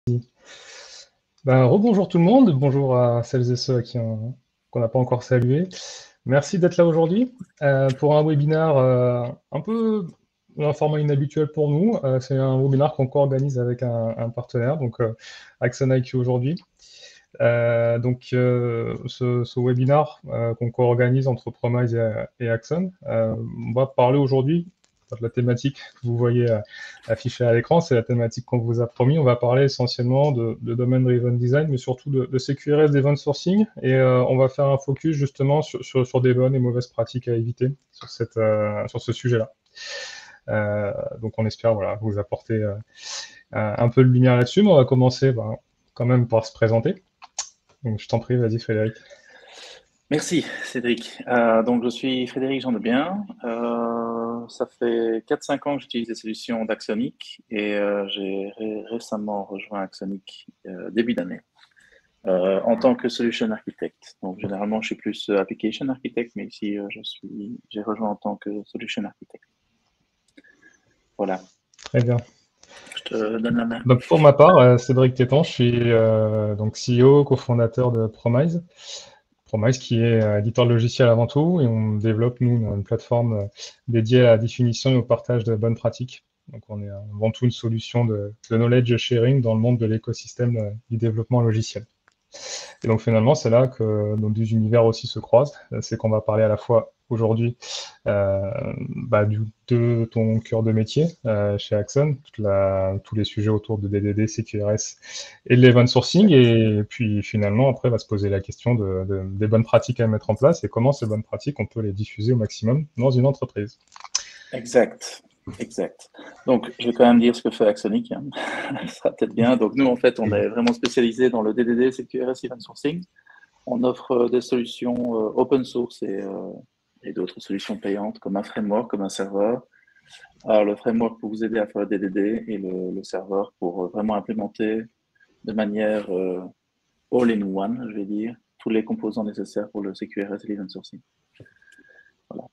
Rebonjour tout le monde, bonjour à celles et ceux qu'on n'a pas encore salués. Merci d'être là aujourd'hui pour un webinaire un peu un format inhabituel pour nous. C'est un webinaire qu'on co-organise avec un partenaire, donc Axon IQ aujourd'hui. Ce webinaire qu'on co-organise entre Promise et Axon, on va parler aujourd'hui de la thématique que vous voyez affichée à l'écran, c'est la thématique qu'on vous a promis. On va parler essentiellement de domain-driven design, mais surtout de CQRS, d'event sourcing, et on va faire un focus justement sur des bonnes et mauvaises pratiques à éviter sur ce sujet-là. Donc on espère vous apporter un peu de lumière là-dessus, mais on va commencer quand même par se présenter. Donc, je t'en prie, vas-y Frédéric. Merci Cédric. Donc je suis Frédéric Jean Debien. Ça fait 4-5 ans que j'utilise les solutions d'Axonic et j'ai récemment rejoint Axonic début d'année en tant que solution architect. Donc généralement je suis plus application architect, mais ici j'ai rejoint en tant que solution architect. Voilà. Très bien. Je te donne la main. Donc pour ma part, Cédric Tétan, je suis donc CEO, cofondateur de Promise. Promise qui est éditeur de logiciel avant tout, et on développe, nous, une plateforme dédiée à la définition et au partage de bonnes pratiques. Donc on est avant tout une solution de knowledge sharing dans le monde de l'écosystème du développement logiciel. Et donc finalement, c'est là que nos deux univers aussi se croisent. C'est qu'on va parler à la fois aujourd'hui de ton cœur de métier chez Axon, tous les sujets autour de DDD, CQRS et de l'event sourcing, et puis finalement après va se poser la question des bonnes pratiques à mettre en place et comment ces bonnes pratiques on peut les diffuser au maximum dans une entreprise. Exact. Donc, je vais quand même dire ce que fait Axonic. Hein. Ça sera peut-être bien. Donc, nous, en fait, on est vraiment spécialisé dans le DDD, CQRS, Event Sourcing. On offre des solutions open source et d'autres solutions payantes, comme un framework, comme un serveur. Alors, le framework pour vous aider à faire le DDD et le serveur pour vraiment implémenter de manière all-in-one, je vais dire, tous les composants nécessaires pour le CQRS et l'Event Sourcing. Voilà.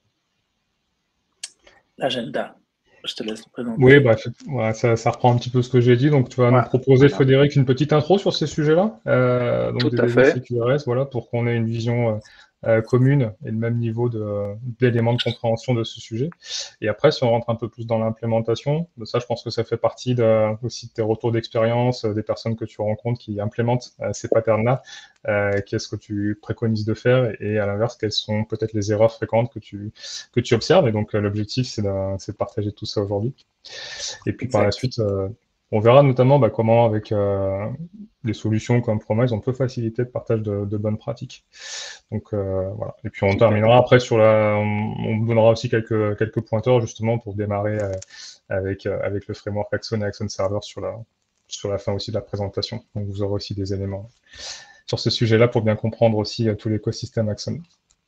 L'agenda. Je te laisse le présenter. Oui, ça reprend un petit peu ce que j'ai dit. Donc, tu vas nous proposer, Frédéric, une petite intro sur ces sujets-là. Donc, Tout à fait. CQRS, pour qu'on ait une vision commune et le même niveau d'éléments de compréhension de ce sujet. Et après, si on rentre un peu plus dans l'implémentation, ça, je pense que ça fait partie aussi de tes retours d'expérience, des personnes que tu rencontres qui implémentent ces patterns-là. Qu'est-ce que tu préconises de faire, et à l'inverse, quelles sont peut-être les erreurs fréquentes que tu observes. Et donc, l'objectif, c'est de partager tout ça aujourd'hui. Et puis, par la suite, on verra notamment comment, avec des solutions comme Promise, on peut faciliter le partage de bonnes pratiques. Donc, voilà. Et puis, on terminera après on donnera aussi quelques pointeurs, justement, pour démarrer avec le framework Axon et Axon Server sur la fin aussi de la présentation. Donc, vous aurez aussi des éléments sur ce sujet-là pour bien comprendre aussi tout l'écosystème Axon.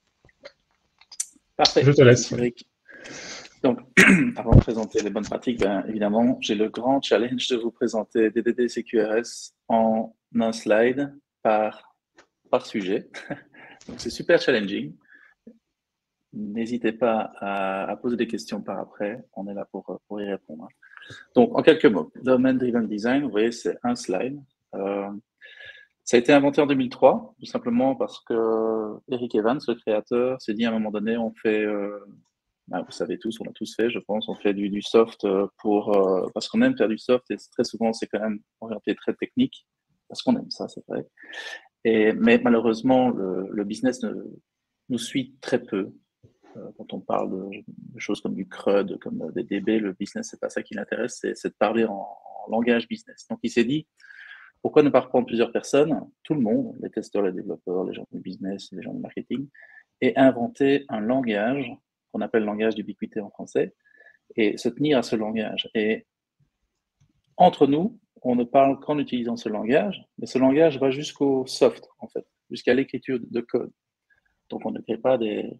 Parfait. Je te laisse. Cédric. Donc, avant de présenter les bonnes pratiques, évidemment, j'ai le grand challenge de vous présenter DDD CQRS en un slide par sujet. Donc, c'est super challenging. N'hésitez pas à poser des questions par après. On est là pour y répondre. Donc, en quelques mots, Domain Driven Design, vous voyez, c'est un slide. Ça a été inventé en 2003, tout simplement parce que Eric Evans, le créateur, s'est dit à un moment donné, on fait... vous savez tous, on l'a tous fait, je pense, on fait du soft parce qu'on aime faire du soft, et très souvent, c'est quand même orienté très technique, parce qu'on aime ça, c'est vrai. Mais malheureusement, le business nous suit très peu. Quand on parle de choses comme du CRUD, comme des DB, le business, c'est pas ça qui l'intéresse, c'est de parler en langage business. Donc, il s'est dit, pourquoi ne pas reprendre plusieurs personnes, tout le monde, les testeurs, les développeurs, les gens du business, les gens du marketing, et inventer un langage qu'on appelle langage d'ubiquité en français, et se tenir à ce langage. Et entre nous, on ne parle qu'en utilisant ce langage, mais ce langage va jusqu'au soft, en fait, jusqu'à l'écriture de code. Donc, on ne crée pas des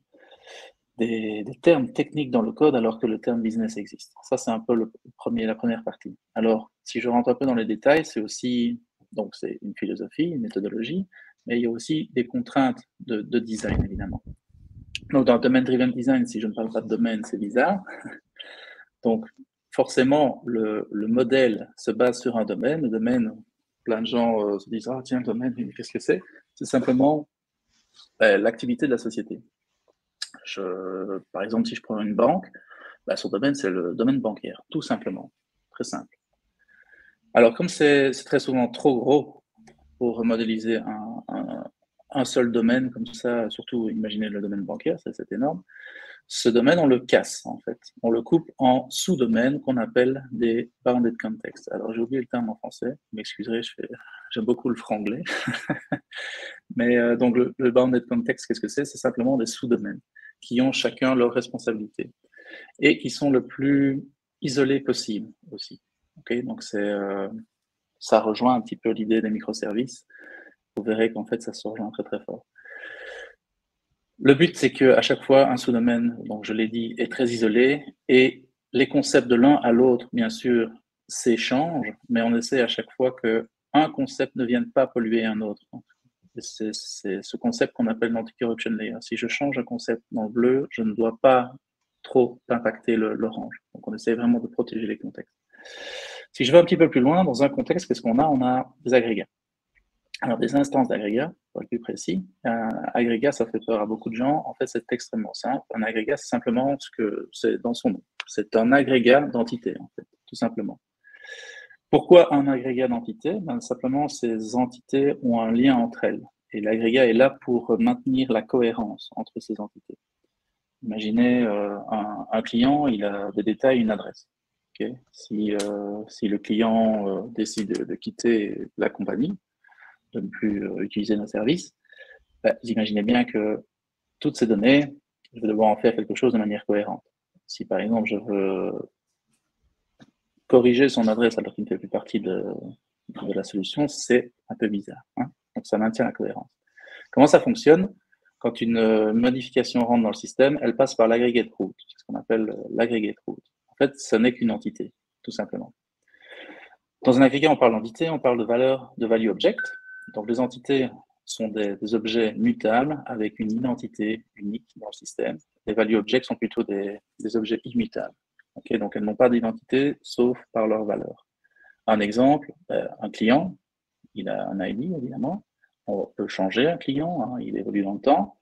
termes techniques dans le code alors que le terme business existe. Ça, c'est un peu la première partie. Alors, si je rentre un peu dans les détails, c'est aussi, donc c'est une philosophie, une méthodologie, mais il y a aussi des contraintes de design, évidemment. Donc, dans le domaine driven design, si je ne parle pas de domaine, c'est bizarre. Donc, forcément, le modèle se base sur un domaine. Le domaine, plein de gens se disent « Ah tiens, le domaine, qu'est-ce que c'est ?» C'est simplement l'activité de la société. Par exemple, si je prends une banque, son domaine, c'est le domaine bancaire, tout simplement. Très simple. Alors, comme c'est très souvent trop gros pour modéliser un seul domaine comme ça, surtout imaginez le domaine bancaire, c'est énorme, ce domaine, on le casse en fait. On le coupe en sous-domaines qu'on appelle des bounded contexts. Alors, j'ai oublié le terme en français, vous m'excuserez, j'aime beaucoup le franglais. Mais donc, le bounded context, qu'est-ce que c'est? C'est simplement des sous-domaines qui ont chacun leur responsabilité et qui sont le plus isolés possible aussi. Okay, donc, ça rejoint un petit peu l'idée des microservices. Vous verrez qu'en fait, ça se rejoint très, très fort. Le but, c'est qu'à chaque fois, un sous-domaine, donc je l'ai dit, est très isolé et les concepts de l'un à l'autre, bien sûr, s'échangent, mais on essaie à chaque fois qu'un concept ne vienne pas polluer un autre. C'est ce concept qu'on appelle l'anti-corruption layer. Si je change un concept dans le bleu, je ne dois pas trop impacter l'orange. Donc, on essaie vraiment de protéger les contextes. Si je vais un petit peu plus loin, dans un contexte, qu'est-ce qu'on a? On a des agrégats. Alors, des instances d'agrégats, pour être plus précis. Agrégat, ça fait peur à beaucoup de gens. En fait, c'est extrêmement simple. Un agrégat, c'est simplement ce que c'est dans son nom. C'est un agrégat d'entités, en fait, tout simplement. Pourquoi un agrégat d'entités? Simplement, ces entités ont un lien entre elles. Et l'agrégat est là pour maintenir la cohérence entre ces entités. Imaginez un client, il a des détails, une adresse. Okay, si le client décide de quitter la compagnie, de ne plus utiliser nos services, vous imaginez bien que toutes ces données, je vais devoir en faire quelque chose de manière cohérente. Si par exemple je veux corriger son adresse alors qu'il ne fait plus partie de la solution, c'est un peu bizarre. Hein, donc ça maintient la cohérence. Comment ça fonctionne? Quand une modification rentre dans le système, elle passe par l'aggregate root, c'est ce qu'on appelle l'aggregate root. En fait, ce n'est qu'une entité, tout simplement. Dans un agrégat, on parle d'entité, on parle de valeur, de value object. Donc les entités sont des objets mutables avec une identité unique dans le système. Les value objects sont plutôt des objets immutables. Okay, donc elles n'ont pas d'identité sauf par leur valeur. Un exemple, un client, il a un ID évidemment. On peut changer un client, hein, il évolue dans le temps.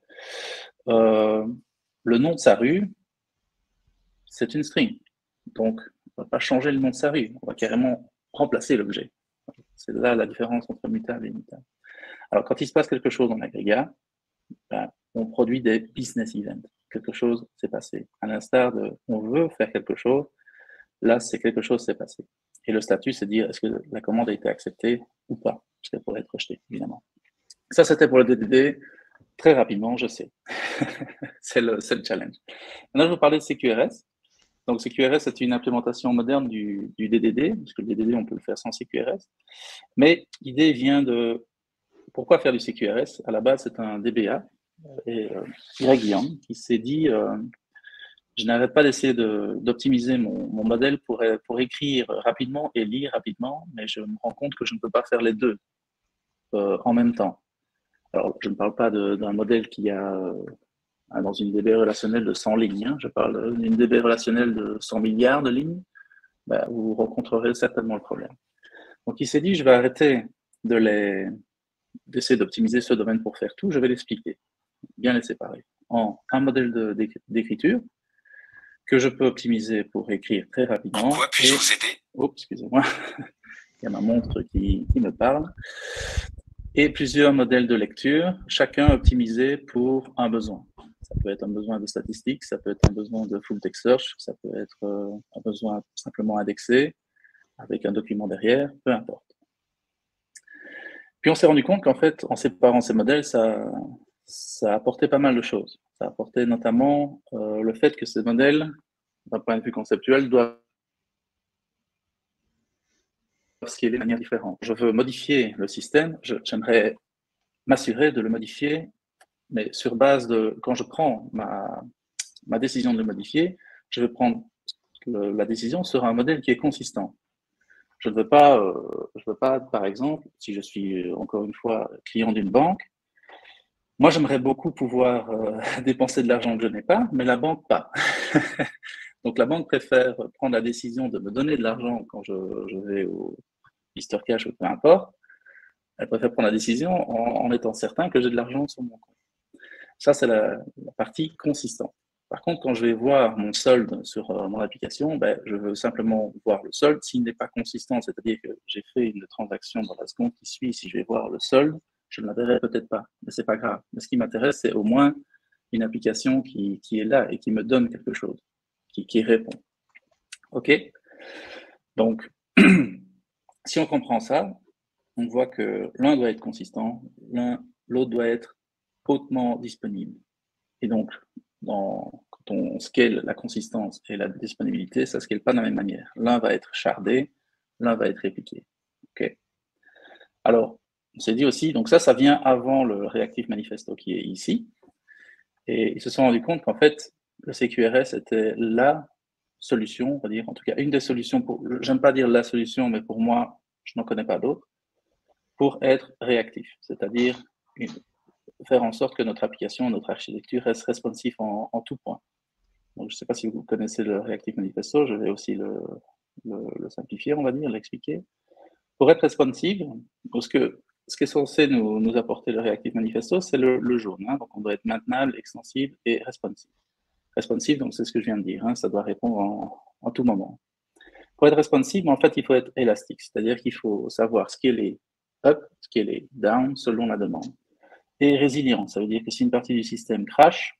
Le nom de sa rue, c'est une string. Donc on ne va pas changer le nom de sa rue, on va carrément remplacer l'objet. C'est là la différence entre mutable et immutable. Alors, quand il se passe quelque chose dans l'agrégat, on produit des business events. Quelque chose s'est passé. À l'instar de on veut faire quelque chose, là, c'est quelque chose s'est passé. Et le statut, c'est dire est-ce que la commande a été acceptée ou pas, parce qu'elle pourrait être rejetée, évidemment. Ça, c'était pour le DDD. Très rapidement, je sais. c'est le challenge. Maintenant, je vais vous parler de CQRS. Donc, CQRS, c'est une implémentation moderne du DDD, parce que le DDD, on peut le faire sans CQRS. Mais l'idée vient de pourquoi faire du CQRS? À la base, c'est un DBA, et Greg Young, qui s'est dit je n'arrête pas d'essayer d'optimiser mon modèle pour écrire rapidement et lire rapidement, mais je me rends compte que je ne peux pas faire les deux en même temps. Alors, je ne parle pas d'un modèle qui a dans une DB relationnelle de 100 lignes, hein, je parle d'une DB relationnelle de 100 milliards de lignes, vous rencontrerez certainement le problème. Donc, il s'est dit, je vais arrêter d'essayer d'optimiser ce domaine pour faire tout, je vais l'expliquer, bien les séparer en un modèle d'écriture que je peux optimiser pour écrire très rapidement. Pourquoi puis-je vous aider? Oh, excusez-moi, il y a ma montre qui me parle. Et plusieurs modèles de lecture, chacun optimisé pour un besoin. Ça peut être un besoin de statistique, ça peut être un besoin de full text search, ça peut être un besoin simplement indexé avec un document derrière, peu importe. Puis on s'est rendu compte qu'en fait, en séparant ces modèles, ça a apporté pas mal de choses. Ça a apporté notamment le fait que ces modèles, d'un point de vue conceptuel, doivent scaler de manière différente. Je veux modifier le système, j'aimerais m'assurer de le modifier, mais sur base de, quand je prends ma décision de le modifier, je vais prendre, la décision sera un modèle qui est consistant. Je ne veux pas, par exemple, si je suis encore une fois client d'une banque, moi j'aimerais beaucoup pouvoir dépenser de l'argent que je n'ai pas, mais la banque pas. Donc la banque préfère prendre la décision de me donner de l'argent quand je vais au Easter Cash ou peu importe, Elle préfère prendre la décision en étant certain que j'ai de l'argent sur mon compte. Ça, c'est la partie consistante. Par contre, quand je vais voir mon solde sur mon application, ben, je veux simplement voir le solde. S'il n'est pas consistant, c'est-à-dire que j'ai fait une transaction dans la seconde qui suit, si je vais voir le solde, je ne la verrai peut-être pas, mais c'est pas grave. Mais ce qui m'intéresse, c'est au moins une application qui est là et qui me donne quelque chose, qui répond. OK? Donc, si on comprend ça, on voit que l'un doit être consistant, l'autre doit être hautement disponible. Et donc, quand on scale la consistance et la disponibilité, ça ne scale pas de la même manière. L'un va être shardé, l'un va être répliqué. OK. Alors, on s'est dit aussi, donc ça vient avant le Reactive Manifesto qui est ici. Et ils se sont rendus compte qu'en fait, le CQRS était la solution, on va dire, en tout cas une des solutions, j'aime pas dire la solution, mais pour moi, je n'en connais pas d'autres, pour être réactif, c'est-à-dire faire en sorte que notre application, notre architecture reste responsive en tout point. Donc, je ne sais pas si vous connaissez le Reactive Manifesto, je vais aussi le simplifier, on va dire, l'expliquer. Pour être responsive, ce qui est censé nous apporter le Reactive Manifesto, c'est le jaune. Hein, donc, on doit être maintenable, extensible et responsive. Responsive, donc c'est ce que je viens de dire, hein, ça doit répondre en tout moment. Pour être responsive, en fait, il faut être élastique, c'est-à-dire qu'il faut savoir scaler up, scaler down selon la demande. Et résilient, ça veut dire que si une partie du système crash,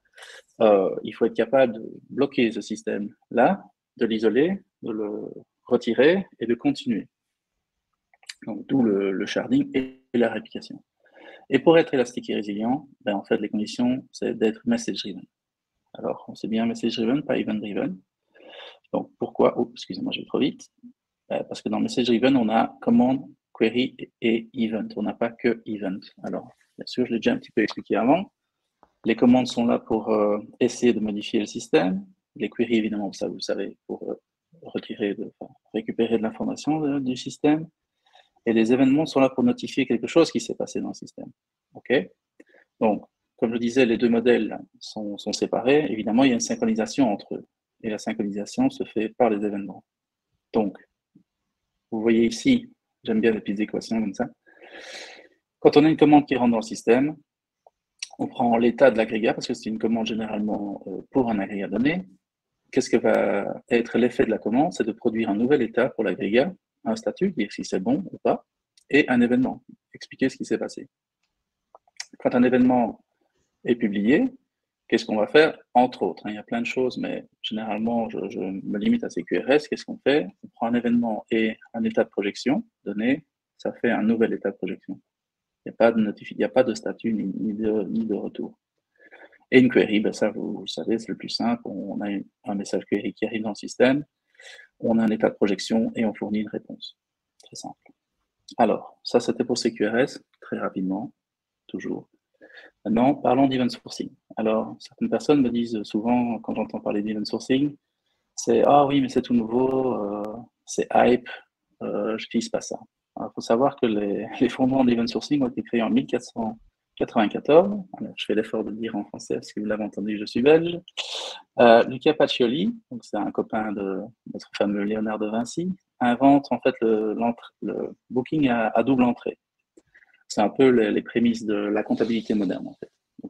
il faut être capable de bloquer ce système-là, de l'isoler, de le retirer et de continuer. Donc, d'où le sharding et la réplication. Et pour être élastique et résilient, ben, en fait, les conditions, c'est d'être message-driven. Alors, on sait bien message-driven, pas event-driven. Donc, pourquoi? Oh, excusez-moi, je vais trop vite. Parce que dans message-driven, on a command, query et event. On n'a pas que event. Alors, bien sûr, je l'ai déjà un petit peu expliqué avant. Les commandes sont là pour essayer de modifier le système. Les queries, évidemment, ça vous le savez, pour récupérer de l'information du système. Et les événements sont là pour notifier quelque chose qui s'est passé dans le système. OK? Donc, comme je disais, les deux modèles sont séparés. Évidemment, il y a une synchronisation entre eux. Et la synchronisation se fait par les événements. Donc, vous voyez ici, j'aime bien les petites équations comme ça. Quand on a une commande qui rentre dans le système, on prend l'état de l'agrégat, parce que c'est une commande généralement pour un agrégat donné. Qu'est-ce que va être l'effet de la commande? C'est de produire un nouvel état pour l'agrégat, un statut, dire si c'est bon ou pas, et un événement, expliquer ce qui s'est passé. Quand un événement est publié, qu'est-ce qu'on va faire? Entre autres, hein, il y a plein de choses, mais généralement, je me limite à CQRS. Qu'est-ce qu'on fait? On prend un événement et un état de projection donné, ça fait un nouvel état de projection. Il n'y a pas de statut ni de retour. Et une query, ben ça, vous le savez, c'est le plus simple. On a un message query qui arrive dans le système, on a un état de projection et on fournit une réponse. Très simple. Alors, ça, c'était pour CQRS, très rapidement, toujours. Maintenant, parlons d'event sourcing. Alors, certaines personnes me disent souvent, quand j'entends parler d'event sourcing, c'est « Ah oui, mais c'est tout nouveau, c'est hype, je n'utilise pas ça ». Il faut savoir que les fondements d'event sourcing ont été créés en 1494. Alors, je fais l'effort de le dire en français parce que vous l'avez entendu, je suis belge. Luca Pacioli, donc c'est un copain de notre fameux Léonard de Vinci, invente en fait le booking à double entrée. C'est un peu les prémices de la comptabilité moderne en fait. Donc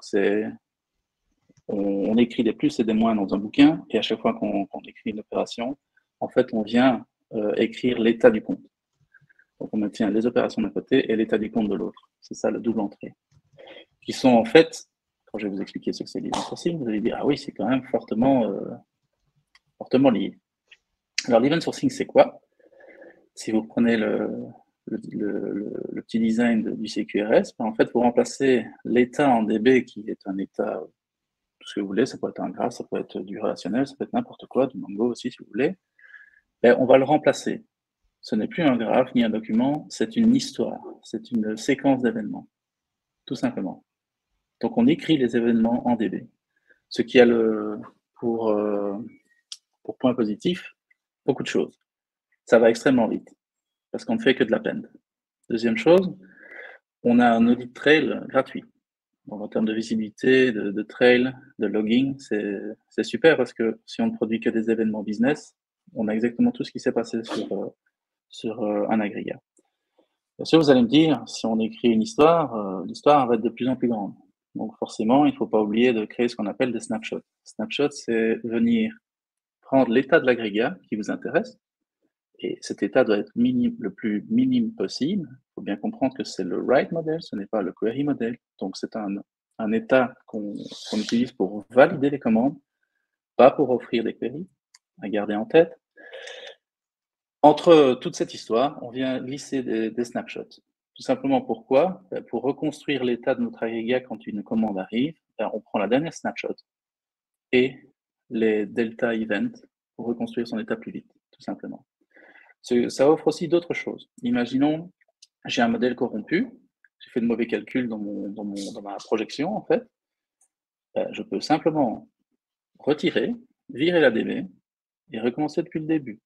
on écrit des plus et des moins dans un bouquin, et à chaque fois qu'on écrit une opération, en fait, on vient écrire l'état du compte. Donc, on maintient les opérations d'un côté et l'état du compte de l'autre. C'est ça, le double entrée. Qui sont en fait, quand je vais vous expliquer ce que c'est l'event sourcing, vous allez dire, ah oui, c'est quand même fortement lié. Alors, l'event sourcing, c'est quoi? Si vous prenez le petit design du CQRS, ben, en fait, vous remplacez l'état en DB, qui est un état, tout ce que vous voulez, ça peut être un graphe, ça peut être du relationnel, ça peut être n'importe quoi, du Mongo aussi, si vous voulez. Ben, on va le remplacer. Ce n'est plus un graphe ni un document, c'est une histoire, c'est une séquence d'événements, tout simplement. Donc, on écrit les événements en DB. Ce qui a pour point positif, beaucoup de choses. Ça va extrêmement vite, parce qu'on ne fait que de l'append. Deuxième chose, on a un audit trail gratuit. Donc, en termes de visibilité, de trail, de logging, c'est super parce que si on ne produit que des événements business, on a exactement tout ce qui s'est passé sur un agrégat. Bien sûr, vous allez me dire, si on écrit une histoire, l'histoire va être de plus en plus grande. Donc forcément, il ne faut pas oublier de créer ce qu'on appelle des snapshots. Snapshot, c'est venir prendre l'état de l'agrégat qui vous intéresse, et cet état doit être le plus minime possible. Il faut bien comprendre que c'est le write model, ce n'est pas le query model. Donc c'est un état qu'on utilise pour valider les commandes, pas pour offrir des queries, à garder en tête. Entre toute cette histoire, on vient glisser des snapshots. Tout simplement pourquoi? Pour reconstruire l'état de notre agrégat quand une commande arrive, on prend la dernière snapshot et les delta events pour reconstruire son état plus vite, tout simplement. Ça offre aussi d'autres choses. Imaginons, j'ai un modèle corrompu, j'ai fait de mauvais calculs dans ma projection, en fait. Je peux simplement retirer, virer la DB et recommencer depuis le début.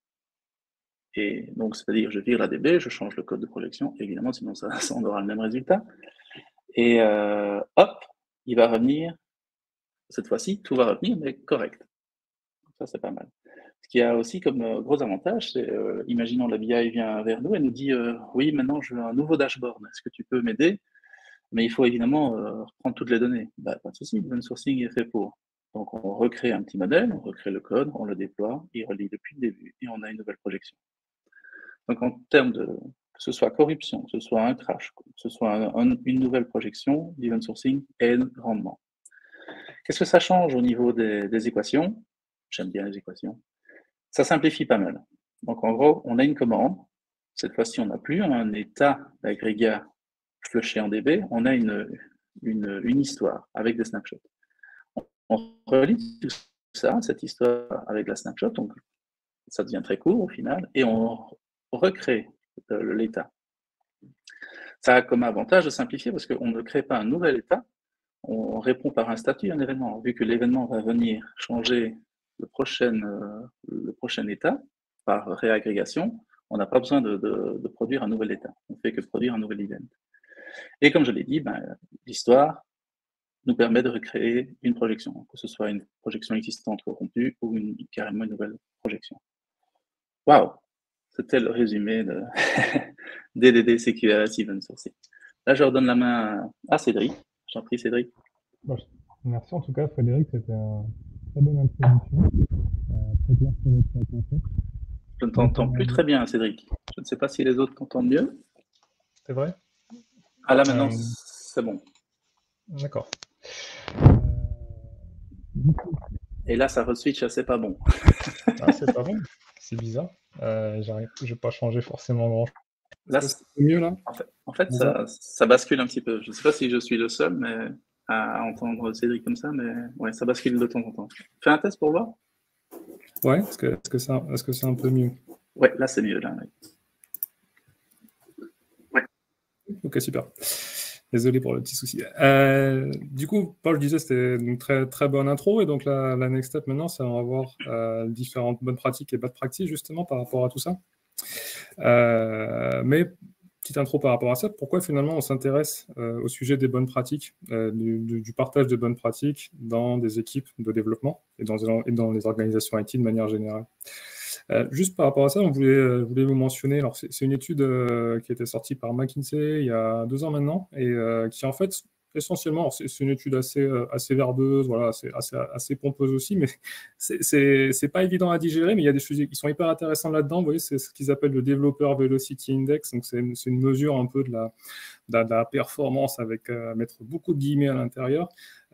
Et donc, c'est-à-dire, je vire la DB, je change le code de projection, évidemment, sinon on aura le même résultat. Et hop, il va revenir, cette fois-ci, tout va revenir, mais correct. Ça, c'est pas mal. Ce qu'il y a aussi comme gros avantage, c'est, imaginons la BI vient vers nous et nous dit oui, maintenant je veux un nouveau dashboard, est-ce que tu peux m'aider? Mais il faut évidemment reprendre toutes les données. Bah, pas de souci, l'open sourcing est fait pour. Donc on recrée un petit modèle, on recrée le code, on le déploie, il relie depuis le début et on a une nouvelle projection. Donc en termes de, que ce soit corruption, que ce soit un crash, que ce soit une nouvelle projection, l'event sourcing aide grandement. Qu'est-ce que ça change au niveau des équations? J'aime bien les équations. Ça simplifie pas mal. Donc en gros, on a une commande. Cette fois-ci, on n'a plus un état d'agrégat flushé en DB, on a une histoire avec des snapshots. On relie tout ça, cette histoire avec la snapshot, donc ça devient très court au final, et on recrée l'état. Ça a comme avantage de simplifier parce qu'on ne crée pas un nouvel état, on répond par un statut à un événement. Vu que l'événement va venir changer le prochain état par réagrégation, on n'a pas besoin de produire un nouvel état. On ne fait que produire un nouvel event. Et comme je l'ai dit, l'histoire nous permet de recréer une projection, que ce soit une projection existante corrompue ou carrément une nouvelle projection. Waouh! C'était le résumé de DDD CQRS Event Sourcing. Là, je redonne la main à Cédric. J'en prie, Cédric. Merci en tout cas, Frédéric. C'était une très bonne introduction. Très clair sur votre concept. Je ne t'entends plus très bien, Cédric. Je ne sais pas si les autres t'entendent mieux. C'est vrai? Ah là, maintenant, c'est bon. D'accord. Et là, ça re-switch, c'est pas bon. Ah, c'est pas bon. C'est bizarre. Je vais pas changer forcément grand. Là, c'est mieux là. En fait, ça bascule un petit peu. Je ne sais pas si je suis le seul, mais à entendre Cédric comme ça, mais ouais, ça bascule de temps en temps. Fais un test pour voir. Ouais, est-ce que c'est un peu mieux? Ouais, là c'est mieux là. Ouais. Ok, super. Désolé pour le petit souci. Du coup, Paul, je disais, c'était une très, très bonne intro. Et donc, la next step maintenant, c'est on va voir différentes bonnes pratiques et bad practices, justement, par rapport à tout ça. Mais, petite intro par rapport à ça, pourquoi finalement on s'intéresse au sujet des bonnes pratiques, du partage de bonnes pratiques dans des équipes de développement et dans les organisations IT de manière générale. Juste par rapport à ça, on voulait vous mentionner, alors c'est une étude qui a été sortie par McKinsey il y a 2 ans maintenant, et qui en fait, essentiellement, c'est une étude assez verbeuse, voilà, assez pompeuse aussi, mais c'est pas évident à digérer, mais il y a des choses qui sont hyper intéressantes là-dedans. Vous voyez, c'est ce qu'ils appellent le Developer Velocity Index, donc c'est une mesure un peu de la performance avec mettre beaucoup de guillemets à l'intérieur,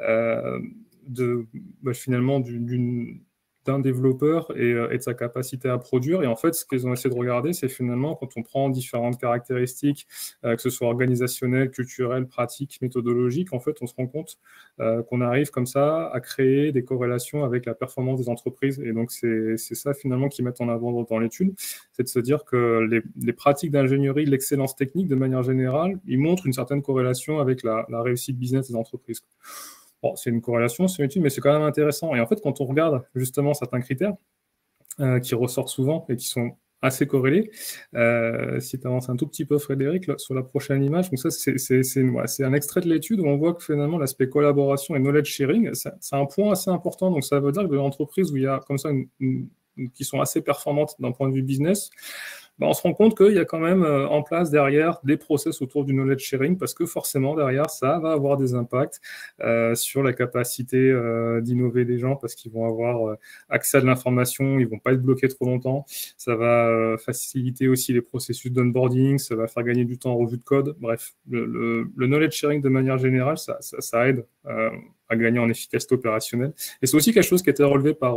finalement d'un développeur et de sa capacité à produire. Et en fait, ce qu'ils ont essayé de regarder, c'est finalement quand on prend différentes caractéristiques, que ce soit organisationnelles, culturelles, pratiques, méthodologiques, en fait, on se rend compte qu'on arrive comme ça à créer des corrélations avec la performance des entreprises. Et donc, c'est ça finalement qu'ils mettent en avant dans l'étude, c'est de se dire que les pratiques d'ingénierie, l'excellence technique, de manière générale, ils montrent une certaine corrélation avec la réussite business des entreprises. Bon, c'est une corrélation, c'est une étude, mais c'est quand même intéressant. Et en fait, quand on regarde justement certains critères qui ressortent souvent et qui sont assez corrélés, si tu avances un tout petit peu, Frédéric, là, sur la prochaine image, donc ça, c'est un extrait de l'étude où on voit que finalement, l'aspect collaboration et knowledge sharing, c'est un point assez important. Donc, ça veut dire que dans l'entreprise où il y a comme ça qui sont assez performantes d'un point de vue business, on se rend compte qu'il y a quand même en place derrière des process autour du knowledge sharing parce que forcément derrière ça va avoir des impacts sur la capacité d'innover des gens parce qu'ils vont avoir accès à de l'information, ils vont pas être bloqués trop longtemps. Ça va faciliter aussi les processus d'onboarding, ça va faire gagner du temps en revue de code. Bref, le knowledge sharing de manière générale, ça aide à gagner en efficacité opérationnelle. Et c'est aussi quelque chose qui a été relevé par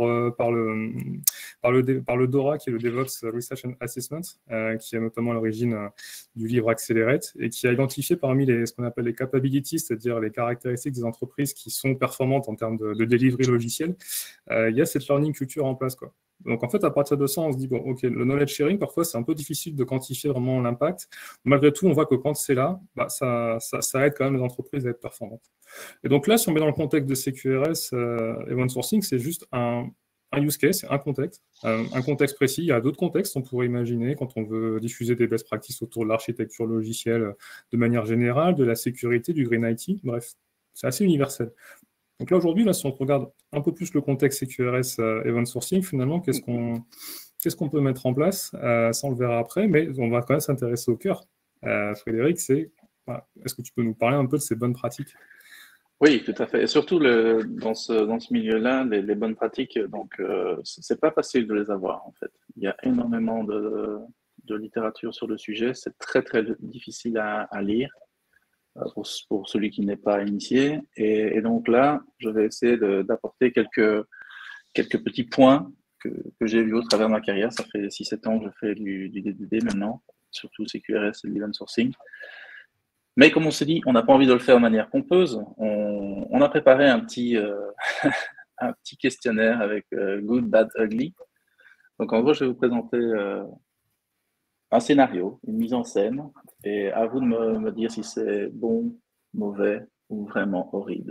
le DORA, qui est le DevOps Research and Assessment, qui est notamment à l'origine du livre Accelerate, et qui a identifié parmi ce qu'on appelle les capabilities, c'est-à-dire les caractéristiques des entreprises qui sont performantes en termes de delivery logiciel, il y a cette learning culture en place, quoi. Donc, en fait, à partir de ça, on se dit, bon, OK, le knowledge sharing, parfois, c'est un peu difficile de quantifier vraiment l'impact. Malgré tout, on voit que quand c'est là, ça aide quand même les entreprises à être performantes. Et donc là, si on met dans le contexte de CQRS, Event Sourcing, c'est juste un use case, un contexte précis. Il y a d'autres contextes qu'on pourrait imaginer quand on veut diffuser des best practices autour de l'architecture logicielle de manière générale, de la sécurité, du Green IT. Bref, c'est assez universel. Donc là, aujourd'hui, si on regarde un peu plus le contexte CQRS Event Sourcing, finalement, qu'est-ce qu'on peut mettre en place ça, on le verra après, mais on va quand même s'intéresser au cœur. Frédéric, est-ce que tu peux nous parler un peu de ces bonnes pratiques? Oui, tout à fait. Et surtout, dans ce milieu-là, les bonnes pratiques, donc, c'est pas facile de les avoir, en fait. Il y a énormément de littérature sur le sujet. C'est très, très difficile à lire pour celui qui n'est pas initié. Et donc là, je vais essayer d'apporter quelques petits points que j'ai vus au travers de ma carrière. Ça fait 6-7 ans que je fais du DDD maintenant, surtout CQRS et l'event sourcing. Mais comme on s'est dit, on n'a pas envie de le faire de manière pompeuse. On a préparé un petit, un petit questionnaire avec Good, Bad, Ugly. Donc en gros, je vais vous présenter un scénario, une mise en scène, et à vous de me dire si c'est bon, mauvais ou vraiment horrible.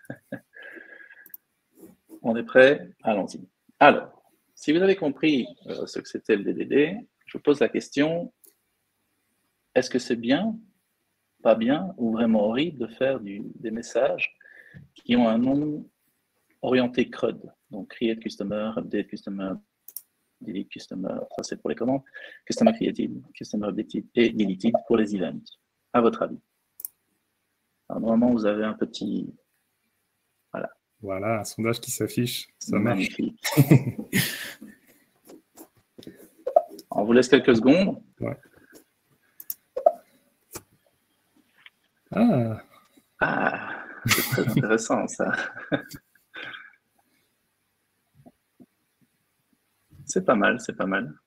On est prêt? Allons-y. Alors, si vous avez compris ce que c'était le DDD, je vous pose la question, est-ce que c'est bien, pas bien ou vraiment horrible de faire des messages qui ont un nom orienté CRUD, donc Create Customer, Update Customer, Delete Customer, ça c'est pour les commandes, Customer Created, Customer Updated et Deleted pour les events. À votre avis? Alors, normalement, vous avez un petit... Voilà. Voilà, un sondage qui s'affiche, ça magnifique. Marche. On vous laisse quelques secondes. Ouais. C'est très intéressant ça. C'est pas mal, c'est pas mal.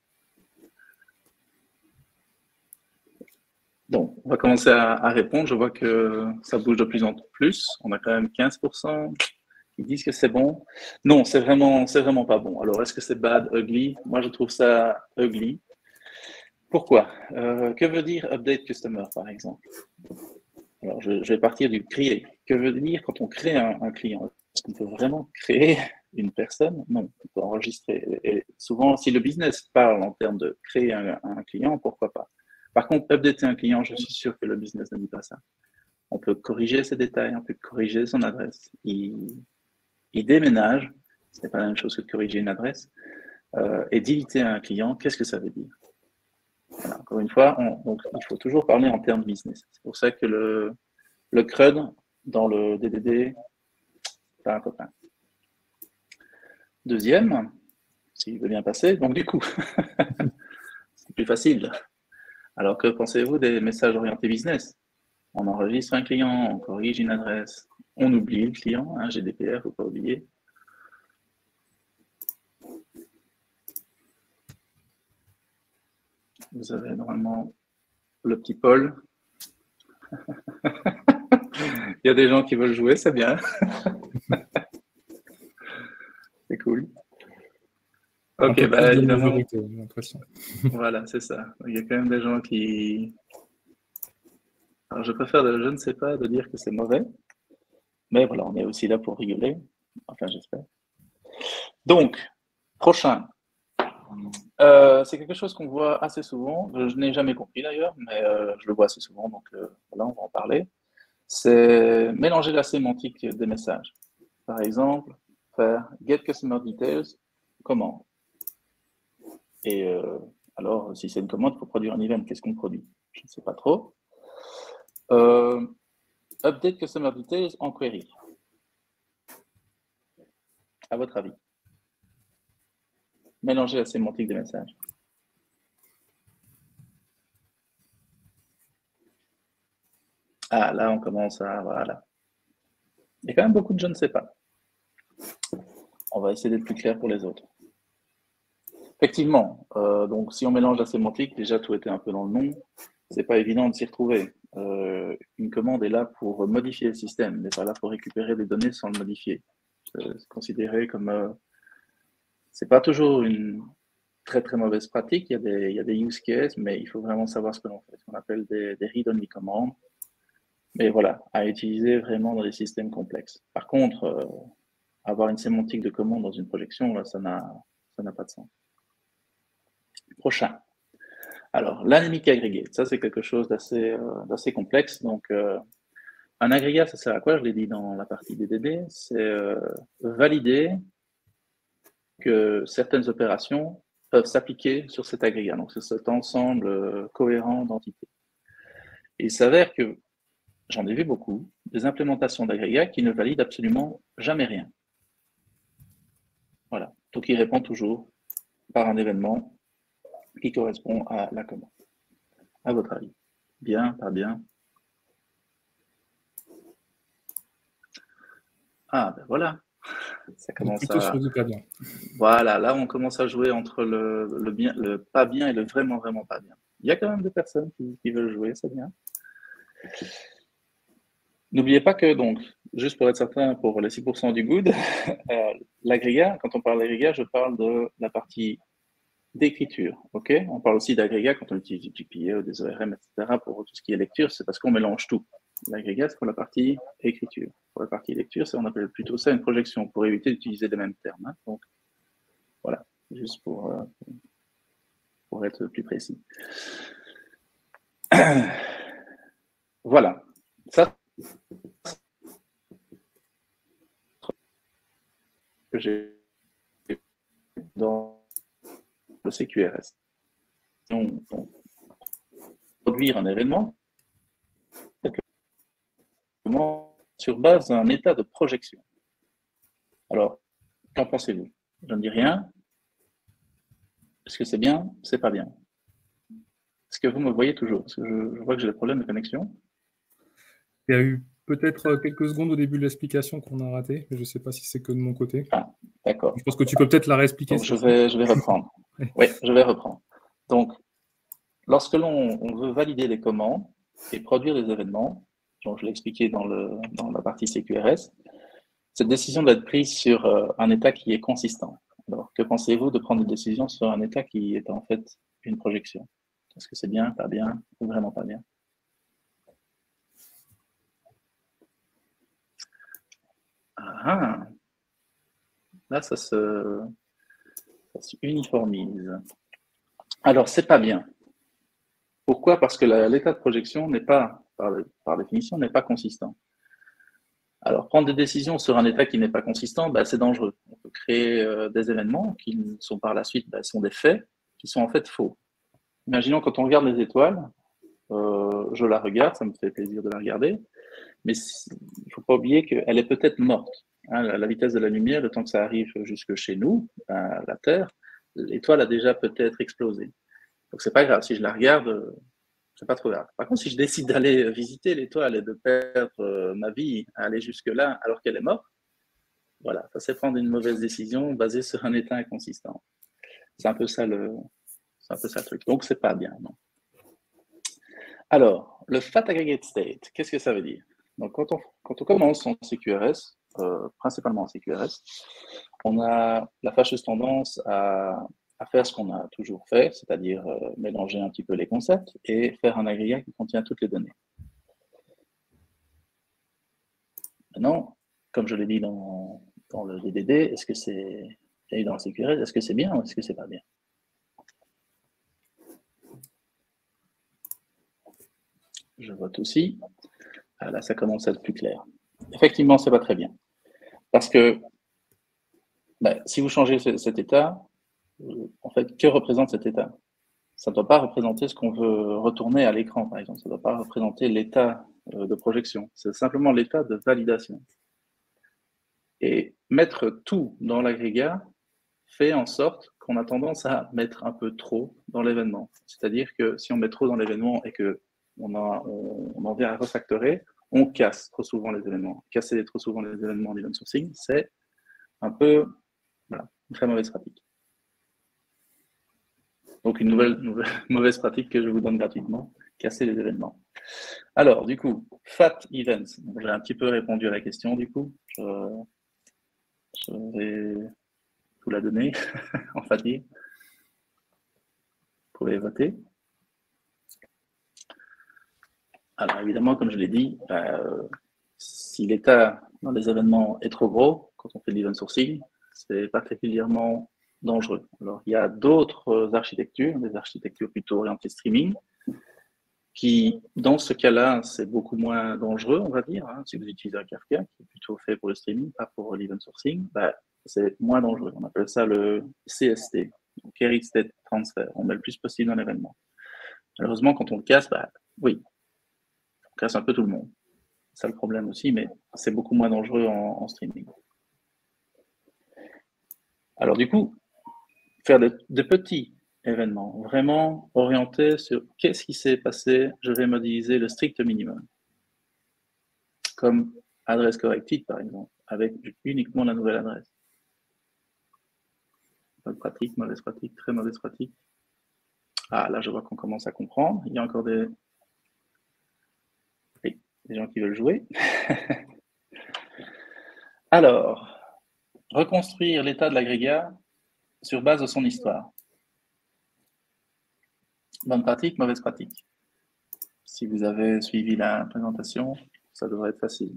Donc, on va commencer à répondre. Je vois que ça bouge de plus en plus. On a quand même 15% qui disent que c'est bon. Non, c'est vraiment pas bon. Alors, est-ce que c'est bad, ugly? Moi, je trouve ça ugly. Pourquoi? Que veut dire update customer, par exemple? Alors, je vais partir du créer. Que veut dire quand on crée un client? Est-ce qu'on peut vraiment créer une personne? Non, on peut enregistrer. Et souvent, si le business parle en termes de créer un client, pourquoi pas? Par contre, updater un client, je suis sûr que le business ne dit pas ça. On peut corriger ses détails, on peut corriger son adresse. Il déménage, ce n'est pas la même chose que de corriger une adresse. Et d'éviter un client, qu'est-ce que ça veut dire? Voilà, encore une fois, donc, il faut toujours parler en termes business. C'est pour ça que le CRUD, dans le DDD, c'est un copain. Deuxième, s'il veut bien passer, donc du coup, c'est plus facile. Alors que pensez-vous des messages orientés business? On enregistre un client, on corrige une adresse, on oublie le client, hein, GDPR, il ne faut pas oublier. Vous avez normalement le petit Paul. Il y a des gens qui veulent jouer, c'est bien. C'est cool. Ok, bah évidemment. J'ai l'impression. Voilà, c'est ça. Il y a quand même des gens qui... Alors, je préfère, je ne sais pas, de dire que c'est mauvais. Mais voilà, on est aussi là pour rigoler. Enfin, j'espère. Donc, prochain. C'est quelque chose qu'on voit assez souvent. Je n'ai jamais compris d'ailleurs, mais je le vois assez souvent. Donc, voilà, on va en parler. C'est mélanger la sémantique des messages. Par exemple, faire get customer details, comment? Et Alors, si c'est une commande, il faut produire un event. Qu'est-ce qu'on produit? Je ne sais pas trop. Update customer details en query. À votre avis? Mélanger la sémantique des messages. Ah, là, on commence à... Voilà. Il y a quand même beaucoup de je ne sais pas. On va essayer d'être plus clair pour les autres. Effectivement, donc si on mélange la sémantique, déjà tout était un peu dans le nom, c'est pas évident de s'y retrouver. Une commande est là pour modifier le système, elle n'est pas là pour récupérer des données sans le modifier. C'est considéré comme... c'est pas toujours une très très mauvaise pratique, il y a des use cases, mais il faut vraiment savoir ce que l'on fait, ce qu'on appelle des read-only commandes. Mais voilà, à utiliser vraiment dans des systèmes complexes. Par contre, avoir une sémantique de commande dans une projection, là, ça n'a pas de sens. Prochain. Alors, l'analytique agrégée, ça c'est quelque chose d'assez complexe. Donc, un agrégat, ça sert à quoi? Je l'ai dit dans la partie DDD, c'est valider que certaines opérations peuvent s'appliquer sur cet agrégat. Donc, c'est cet ensemble cohérent d'entités. Et il s'avère que j'en ai vu beaucoup, des implémentations d'agrégats qui ne valident absolument jamais rien. Voilà. Donc, il répond toujours par un événement qui correspond à la commande. À votre avis? Bien, pas bien? Ah, ben voilà. Ça commence plutôt à... sur du pas bien. Voilà, là, on commence à jouer entre le bien, le pas bien et le vraiment, vraiment pas bien. Il y a quand même des personnes qui veulent jouer, c'est bien. N'oubliez pas que, donc, juste pour être certain, pour les 6% du good, l'agrégat, quand on parle d'agrégat, je parle de la partie d'écriture, ok? On parle aussi d'agrégat quand on utilise du GPA ou des ORM, etc. Pour tout ce qui est lecture, c'est parce qu'on mélange tout. L'agrégat, c'est pour la partie écriture. Pour la partie lecture, on appelle plutôt ça une projection, pour éviter d'utiliser les mêmes termes. Hein. Donc, voilà, juste pour être plus précis. Voilà. Ça, que j'ai dans le CQRS. Donc, produire un événement sur base d'un état de projection. Alors, qu'en pensez-vous? Je ne dis rien. Est-ce que c'est bien? C'est pas bien. Est-ce que vous me voyez toujours? Parce que je vois que j'ai des problèmes de connexion. Il y a eu peut-être quelques secondes au début de l'explication qu'on a raté, mais je ne sais pas si c'est que de mon côté. Ah, d'accord. Je pense que tu peux peut-être la réexpliquer. Donc, je vais reprendre. Oui, je vais reprendre. Donc, lorsque l'on veut valider les commandes et produire des événements, donc je l'ai expliqué dans la partie CQRS, cette décision doit être prise sur un état qui est consistant. Alors, que pensez-vous de prendre une décision sur un état qui est en fait une projection? Est-ce que c'est bien, pas bien, ou vraiment pas bien? Ah, là, ça se uniformise. Alors, c'est pas bien. Pourquoi? Parce que l'état de projection n'est pas, par définition, n'est pas consistant. Alors, prendre des décisions sur un état qui n'est pas consistant, bah, c'est dangereux. On peut créer des événements qui sont par la suite, bah, sont des faits qui sont en fait faux. Imaginons quand on regarde les étoiles, je la regarde, ça me fait plaisir de la regarder, mais il ne faut pas oublier qu'elle est peut-être morte. Hein, la vitesse de la lumière, le temps que ça arrive jusque chez nous, à la Terre, l'étoile a déjà peut-être explosé. Donc, c'est pas grave. Si je la regarde, c'est pas trop grave. Par contre, si je décide d'aller visiter l'étoile et de perdre ma vie à aller jusque-là alors qu'elle est morte, voilà, ça c'est prendre une mauvaise décision basée sur un état inconsistant. C'est un peu ça le truc. Donc, c'est pas bien, non. Alors, le Fat Aggregate State, qu'est-ce que ça veut dire? Donc, quand on commence en CQRS, principalement en CQRS, on a la fâcheuse tendance à faire ce qu'on a toujours fait, c'est-à-dire mélanger un petit peu les concepts et faire un agrégat qui contient toutes les données. Maintenant, comme je l'ai dit dans le DDD, est-ce que c'est, et dans le CQRS, est-ce que c'est bien ou est-ce que c'est pas bien? Je vote aussi. Ah, là, ça commence à être plus clair. Effectivement, c'est pas très bien. Parce que si vous changez cet état, en fait, que représente cet état? ça ne doit pas représenter ce qu'on veut retourner à l'écran, par exemple. Ça ne doit pas représenter l'état de projection. C'est simplement l'état de validation. Et mettre tout dans l'agrégat fait en sorte qu'on a tendance à mettre un peu trop dans l'événement. C'est-à-dire que si on met trop dans l'événement et qu'on en vient à refactorer, on casse trop souvent les événements. Casser trop souvent les événements d'event sourcing, c'est un peu une très mauvaise pratique. Donc une nouvelle mauvaise pratique que je vous donne gratuitement, casser les événements. Alors du coup, Fat Events. J'ai un petit peu répondu à la question du coup. Je vais vous la donner en fatigue. Vous pouvez voter. Alors évidemment, comme je l'ai dit, si l'état dans les événements est trop gros, quand on fait de l'event sourcing, c'est particulièrement dangereux. Alors il y a d'autres architectures, des architectures plutôt orientées streaming, qui, dans ce cas-là, c'est beaucoup moins dangereux, on va dire. Hein. Si vous utilisez un Kafka, qui est plutôt fait pour le streaming, pas pour l'event sourcing, c'est moins dangereux. On appelle ça le CST, Carried State Transfer. On met le plus possible dans l'événement. Malheureusement, quand on le casse, oui, on casse un peu tout le monde. C'est ça le problème aussi, mais c'est beaucoup moins dangereux en streaming. Alors du coup, faire de petits événements, vraiment orientés sur qu'est-ce qui s'est passé, je vais modéliser le strict minimum. Comme adresse corrected, par exemple, avec uniquement la nouvelle adresse. Bonne pratique, mauvaise pratique, très mauvaise pratique. Ah, là, je vois qu'on commence à comprendre. Il y a encore des gens qui veulent jouer. Alors, reconstruire l'état de l'agrégat sur base de son histoire. Bonne pratique, mauvaise pratique. Si vous avez suivi la présentation, ça devrait être facile.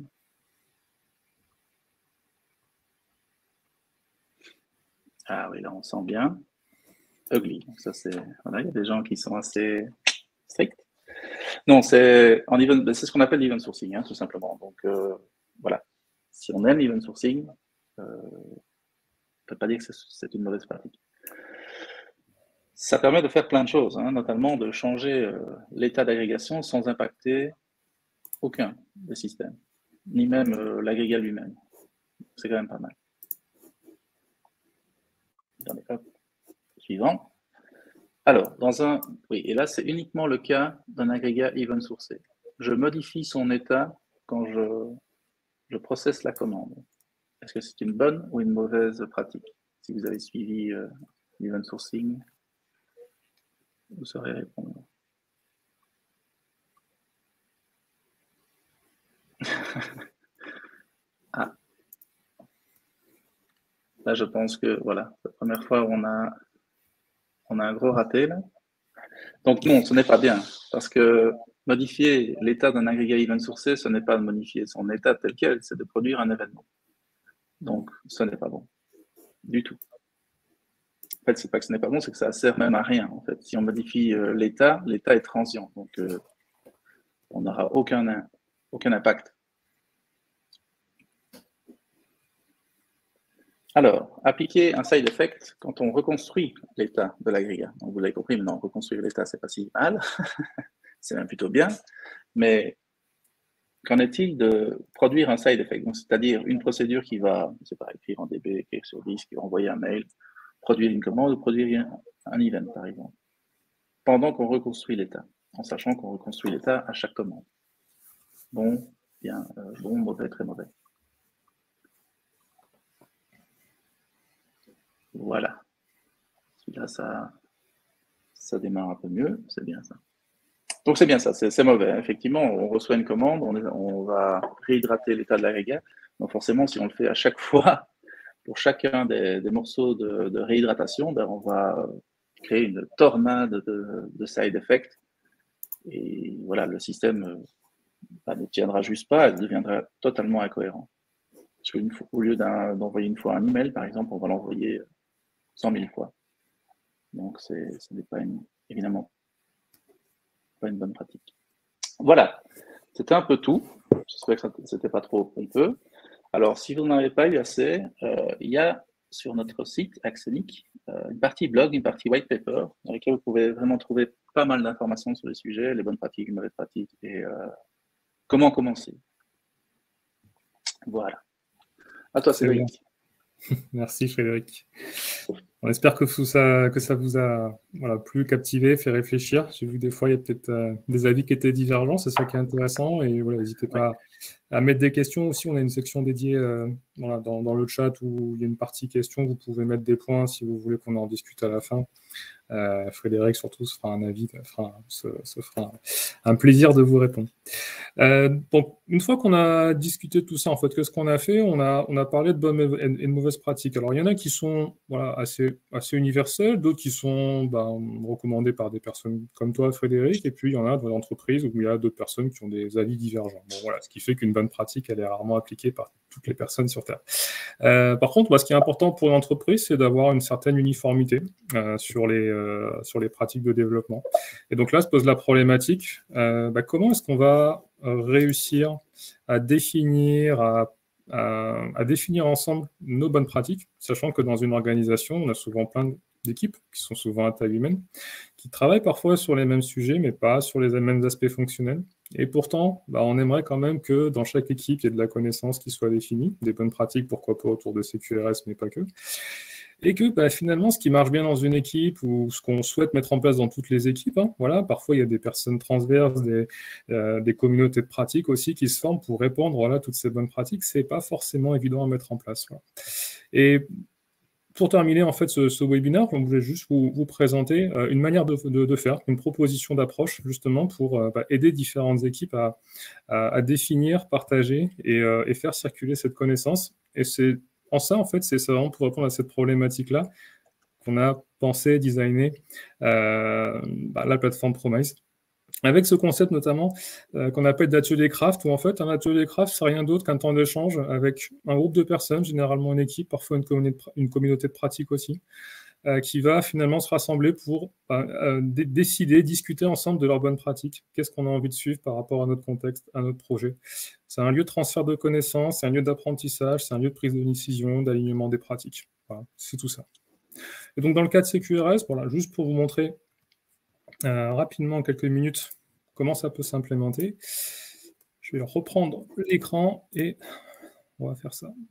Ah oui, là on sent bien. Ugly. Ça c'est. Voilà, il y a des gens qui sont assez stricts. Non, c'est ce qu'on appelle l'event sourcing, hein, tout simplement. Donc voilà. Si on aime l'event sourcing, on ne peut pas dire que c'est une mauvaise pratique. Ça permet de faire plein de choses, hein, notamment de changer l'état d'agrégation sans impacter aucun des systèmes, ni même l'agrégat lui-même. C'est quand même pas mal. Suivant. Alors, oui, et là c'est uniquement le cas d'un agrégat event sourcé. Je modifie son état quand je processe la commande. Est-ce que c'est une bonne ou une mauvaise pratique? Si vous avez suivi l'event sourcing, vous saurez répondre. Ah. Là, je pense que voilà, la première fois où on a un gros raté là. Donc non, ce n'est pas bien, parce que modifier l'état d'un agrégat event sourcé, ce n'est pas de modifier son état tel quel, c'est de produire un événement. Donc, ce n'est pas bon, du tout. En fait, c'est pas que ce n'est pas bon, c'est que ça sert même à rien. En fait, si on modifie l'état est transient, donc on n'aura aucun impact. Alors, appliquer un side effect quand on reconstruit l'état de l'agrégat. Donc, vous l'avez compris, maintenant, reconstruire l'état, c'est pas si mal, c'est même plutôt bien, mais qu'en est-il de produire un side effect? C'est-à-dire une procédure qui va, je sais pas, écrire en DB, écrire sur disque, qui va envoyer un mail, produire une commande ou produire un event, par exemple, pendant qu'on reconstruit l'état, en sachant qu'on reconstruit l'état à chaque commande. Bon, bien, bon, mauvais, très mauvais. Voilà. Celui-là, ça démarre un peu mieux, c'est bien ça. Donc c'est bien ça, c'est mauvais. Effectivement, on reçoit une commande, on va réhydrater l'état de l'agrégat. Donc forcément, si on le fait à chaque fois, pour chacun des morceaux de réhydratation, on va créer une tornade de side effects. Et voilà, le système ne tiendra juste pas, elle deviendra totalement incohérent. Parce qu'au lieu d'envoyer une fois un email, par exemple, on va l'envoyer 100 000 fois. Donc ce n'est pas évidemment pas une bonne pratique. Voilà, c'était un peu tout. J'espère que ce n'était pas trop pompeux. Alors, si vous n'en avez pas eu assez, il y a sur notre site Axonic une partie blog, une partie white paper, dans laquelle vous pouvez vraiment trouver pas mal d'informations sur le sujet, les bonnes pratiques, les mauvaises pratiques et comment commencer. Voilà. À toi, Cédric. Merci Frédéric. On espère que ça vous a plus captivé, fait réfléchir. J'ai vu des fois, il y a peut-être des avis qui étaient divergents, c'est ça qui est intéressant. Et voilà, n'hésitez pas à mettre des questions aussi. On a une section dédiée dans le chat où il y a une partie questions. Vous pouvez mettre des points si vous voulez qu'on en discute à la fin. Frédéric surtout se fera un avis, se fera un plaisir de vous répondre. Donc, une fois qu'on a discuté de tout ça, en fait, qu'est-ce qu'on a fait? On a parlé de bonnes et de mauvaises pratiques. Alors, il y en a qui sont assez universelles, d'autres qui sont recommandées par des personnes comme toi, Frédéric, et puis il y en a dans l'entreprise où il y a d'autres personnes qui ont des avis divergents. Bon, voilà, ce qui fait qu'une bonne pratique, elle est rarement appliquée par toutes les personnes sur Terre. Par contre, ce qui est important pour une entreprise, c'est d'avoir une certaine uniformité sur les pratiques de développement. Et donc là, se pose la problématique, comment est-ce qu'on va réussir à définir ensemble nos bonnes pratiques, sachant que dans une organisation, on a souvent plein d'équipes qui sont souvent à taille humaine, qui travaillent parfois sur les mêmes sujets, mais pas sur les mêmes aspects fonctionnels. Et pourtant, on aimerait quand même que dans chaque équipe, il y ait de la connaissance qui soit définie, des bonnes pratiques, pourquoi pas autour de CQRS, mais pas que. Et que finalement, ce qui marche bien dans une équipe ou ce qu'on souhaite mettre en place dans toutes les équipes, parfois il y a des personnes transverses, des communautés de pratiques aussi qui se forment pour répandre toutes ces bonnes pratiques. C'est pas forcément évident à mettre en place. Voilà. Et pour terminer en fait ce webinaire, on voulait juste vous présenter une manière de faire, une proposition d'approche justement pour aider différentes équipes à définir, partager et faire circuler cette connaissance. Et c'est en ça, en fait, c'est vraiment pour répondre à cette problématique-là qu'on a pensé, designé la plateforme Promise. Avec ce concept notamment qu'on appelle d'atelier craft, où en fait un atelier craft, c'est rien d'autre qu'un temps d'échange avec un groupe de personnes, généralement une équipe, parfois une communauté de pratique aussi, qui va finalement se rassembler pour décider, discuter ensemble de leurs bonnes pratiques. Qu'est-ce qu'on a envie de suivre par rapport à notre contexte, à notre projet. C'est un lieu de transfert de connaissances, c'est un lieu d'apprentissage, c'est un lieu de prise de décision, d'alignement des pratiques. Voilà, c'est tout ça. Et donc dans le cas de CQRS, juste pour vous montrer rapidement en quelques minutes comment ça peut s'implémenter. Je vais reprendre l'écran et on va faire ça.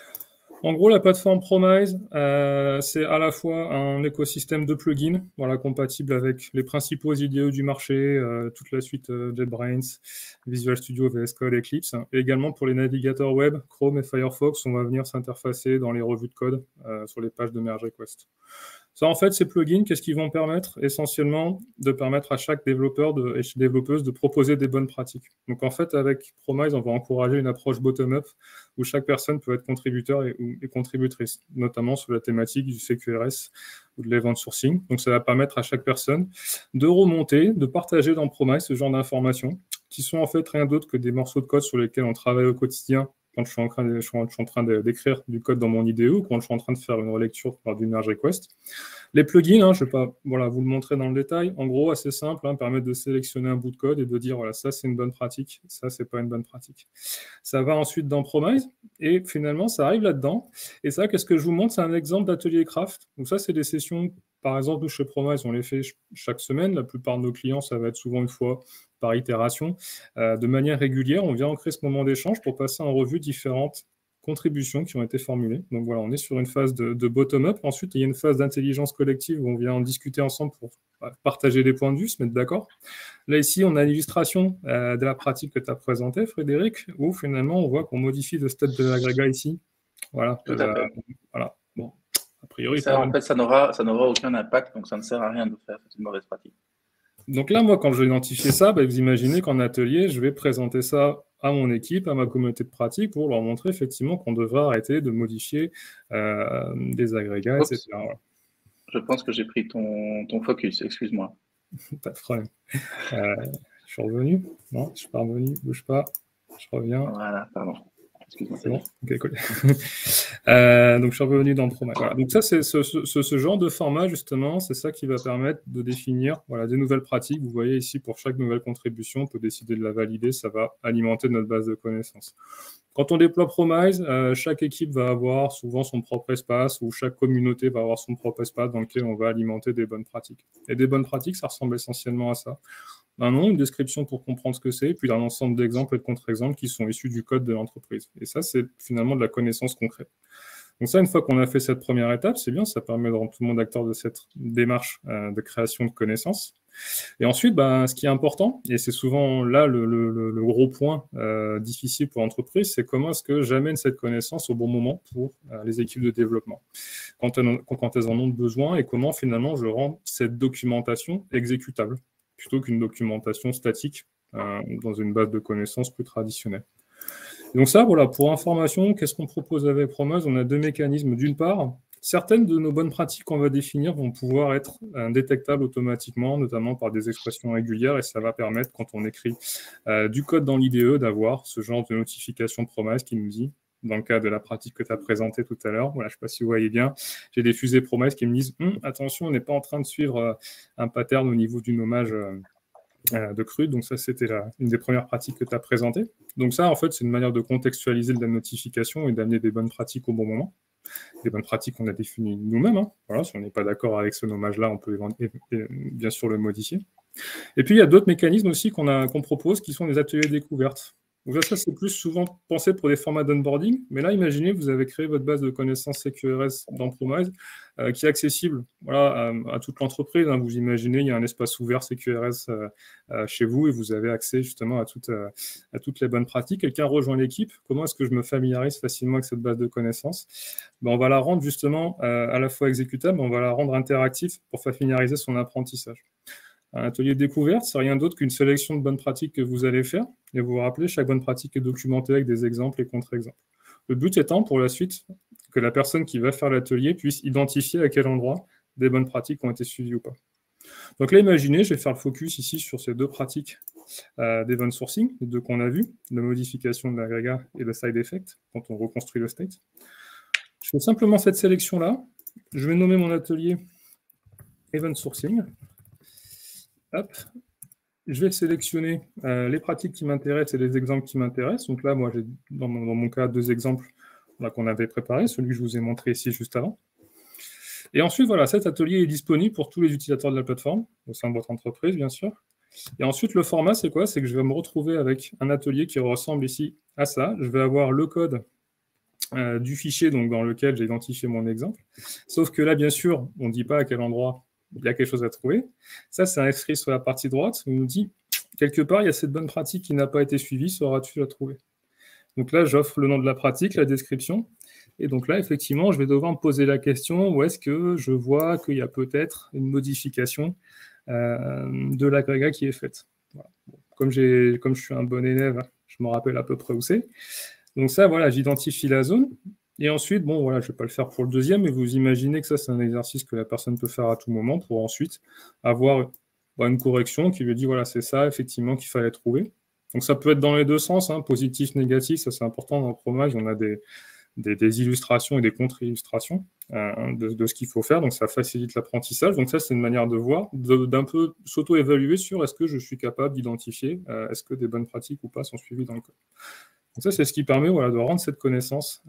En gros, la plateforme Promise, c'est à la fois un écosystème de plugins, compatible avec les principaux IDE du marché, toute la suite JetBrains, Visual Studio, VS Code, Eclipse, et également pour les navigateurs web, Chrome et Firefox, on va venir s'interfacer dans les revues de code sur les pages de merge request. Ça, en fait, ces plugins, qu'est-ce qu'ils vont permettre? Essentiellement, de permettre à chaque développeur et développeuse de proposer des bonnes pratiques. Donc, en fait, avec Promise, on va encourager une approche bottom-up où chaque personne peut être contributeur et contributrice, notamment sur la thématique du CQRS ou de l'event sourcing. Donc, ça va permettre à chaque personne de remonter, de partager dans Promise ce genre d'informations qui sont en fait rien d'autre que des morceaux de code sur lesquels on travaille au quotidien quand je suis en train d'écrire du code dans mon IDE ou quand je suis en train de faire une relecture par du merge request. Les plugins, je ne vais pas vous le montrer dans le détail. En gros, assez simple, permettent de sélectionner un bout de code et de dire, ça, c'est une bonne pratique, ça, c'est pas une bonne pratique. Ça va ensuite dans Promise et finalement, ça arrive là-dedans. Et ça, qu'est-ce que je vous montre? C'est un exemple d'atelier craft. Donc ça, c'est des sessions, par exemple, chez Promise, on les fait chaque semaine. La plupart de nos clients, ça va être souvent une fois par itération. De manière régulière, on vient ancrer ce moment d'échange pour passer en revue différentes contributions qui ont été formulées. Donc voilà, on est sur une phase de bottom-up. Ensuite, il y a une phase d'intelligence collective où on vient en discuter ensemble pour partager des points de vue, se mettre d'accord. Là, ici, on a l'illustration de la pratique que tu as présentée, Frédéric, où finalement, on voit qu'on modifie le stade de l'agrégat ici. Voilà. Tout à fait. Voilà. Bon, a priori... Ça, en fait, ça n'aura aucun impact, donc ça ne sert à rien de faire. C'est une mauvaise pratique. Donc là, moi, quand je vais identifier ça, vous imaginez qu'en atelier, je vais présenter ça à mon équipe, à ma communauté de pratique, pour leur montrer effectivement qu'on devrait arrêter de modifier des agrégats, etc. Voilà. Je pense que j'ai pris ton focus, excuse-moi. Pas de problème. Je suis revenu. Non, je suis pas revenu, bouge pas. Je reviens. Voilà, pardon. Excuse-moi, C'est bon. Ok, cool. Donc, je suis revenu dans Promise. Voilà. Donc, ça, c'est ce genre de format, justement, c'est ça qui va permettre de définir voilà, des nouvelles pratiques. Vous voyez ici, pour chaque nouvelle contribution, on peut décider de la valider. Ça va alimenter notre base de connaissances. Quand on déploie Promise, chaque équipe va avoir souvent son propre espace ou chaque communauté va avoir son propre espace dans lequel on va alimenter des bonnes pratiques. Et des bonnes pratiques, ça ressemble essentiellement à ça. Un nom, une description pour comprendre ce que c'est, puis un ensemble d'exemples et de contre-exemples qui sont issus du code de l'entreprise. Et ça, c'est finalement de la connaissance concrète. Donc ça, une fois qu'on a fait cette première étape, c'est bien, ça permet de rendre tout le monde acteur de cette démarche de création de connaissances. Et ensuite, ce qui est important, et c'est souvent là le gros point difficile pour l'entreprise, c'est comment est-ce que j'amène cette connaissance au bon moment pour les équipes de développement, quand elles en ont besoin, et comment finalement je rends cette documentation exécutable, plutôt qu'une documentation statique dans une base de connaissances plus traditionnelle. Et donc ça, voilà, pour information, qu'est-ce qu'on propose avec Promise? On a deux mécanismes. D'une part, certaines de nos bonnes pratiques qu'on va définir vont pouvoir être détectables automatiquement, notamment par des expressions régulières, et ça va permettre, quand on écrit du code dans l'IDE, d'avoir ce genre de notification Promise qui nous dit, dans le cas de la pratique que tu as présentée tout à l'heure, voilà, je ne sais pas si vous voyez bien, j'ai des fusées Promise qui me disent attention, on n'est pas en train de suivre un pattern au niveau du nommage de CRUD. Donc ça, c'était une des premières pratiques que tu as présentées. Donc ça, en fait, c'est une manière de contextualiser de la notification et d'amener des bonnes pratiques au bon moment. Des bonnes pratiques qu'on a définies nous-mêmes. Voilà, si on n'est pas d'accord avec ce nommage-là, on peut bien sûr le modifier. Et puis, il y a d'autres mécanismes aussi qu'on propose, qui sont des ateliers découvertes. Donc ça, c'est plus souvent pensé pour des formats d'onboarding. Mais là, imaginez, vous avez créé votre base de connaissances CQRS dans Promise, qui est accessible à toute l'entreprise. Vous imaginez, il y a un espace ouvert CQRS chez vous et vous avez accès justement à toutes les bonnes pratiques. Quelqu'un rejoint l'équipe. Comment est-ce que je me familiarise facilement avec cette base de connaissances? On va la rendre justement à la fois exécutable, mais on va la rendre interactive pour familiariser son apprentissage. Un atelier de découverte, c'est rien d'autre qu'une sélection de bonnes pratiques que vous allez faire. Et vous vous rappelez, chaque bonne pratique est documentée avec des exemples et contre-exemples. Le but étant, pour la suite, que la personne qui va faire l'atelier puisse identifier à quel endroit des bonnes pratiques ont été suivies ou pas. Donc là, imaginez, je vais faire le focus ici sur ces deux pratiques d'event sourcing, les deux qu'on a vues, la modification de l'agrégat et le side effect, quand on reconstruit le state. Je fais simplement cette sélection-là. Je vais nommer mon atelier event sourcing. Hop. Je vais sélectionner les pratiques qui m'intéressent et les exemples qui m'intéressent. Donc là, moi, j'ai dans mon cas 2 exemples qu'on avait préparés, celui que je vous ai montré ici juste avant. Et ensuite, voilà, cet atelier est disponible pour tous les utilisateurs de la plateforme, au sein de votre entreprise, bien sûr. Et ensuite, le format, c'est quoi? C'est que je vais me retrouver avec un atelier qui ressemble ici à ça. Je vais avoir le code du fichier donc, dans lequel j'ai identifié mon exemple. Sauf que là, bien sûr, on ne dit pas à quel endroit il y a quelque chose à trouver. Ça, c'est inscrit sur la partie droite. On nous dit, quelque part, il y a cette bonne pratique qui n'a pas été suivie, sauras-tu la trouver? Donc là, j'offre le nom de la pratique, la description. Et donc là, effectivement, je vais devoir me poser la question, où est-ce que je vois qu'il y a peut-être une modification de l'agrégat qui est faite. Voilà. Bon, comme je suis un bon élève, je me rappelle à peu près où c'est. Donc ça, voilà, j'identifie la zone. Et ensuite, bon, voilà, je ne vais pas le faire pour le deuxième, mais vous imaginez que ça, c'est un exercice que la personne peut faire à tout moment pour ensuite avoir une correction qui lui dit, voilà, c'est ça, effectivement, qu'il fallait trouver. Donc, ça peut être dans les deux sens, positif, négatif, ça, c'est important dans le Promise. On a des illustrations et des contre-illustrations de ce qu'il faut faire, donc ça facilite l'apprentissage. Donc, ça, c'est une manière de voir, d'un peu s'auto-évaluer sur est-ce que je suis capable d'identifier, est-ce que des bonnes pratiques ou pas sont suivies dans le code. Donc ça, c'est ce qui permet de rendre cette connaissance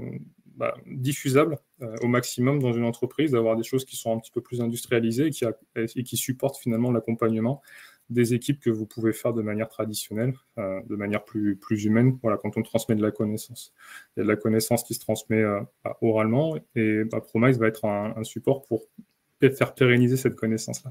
diffusable au maximum dans une entreprise, d'avoir des choses qui sont un petit peu plus industrialisées et qui supportent finalement l'accompagnement des équipes que vous pouvez faire de manière traditionnelle, de manière plus humaine, quand on transmet de la connaissance. Il y a de la connaissance qui se transmet oralement et Promise va être un support pour faire pérenniser cette connaissance-là.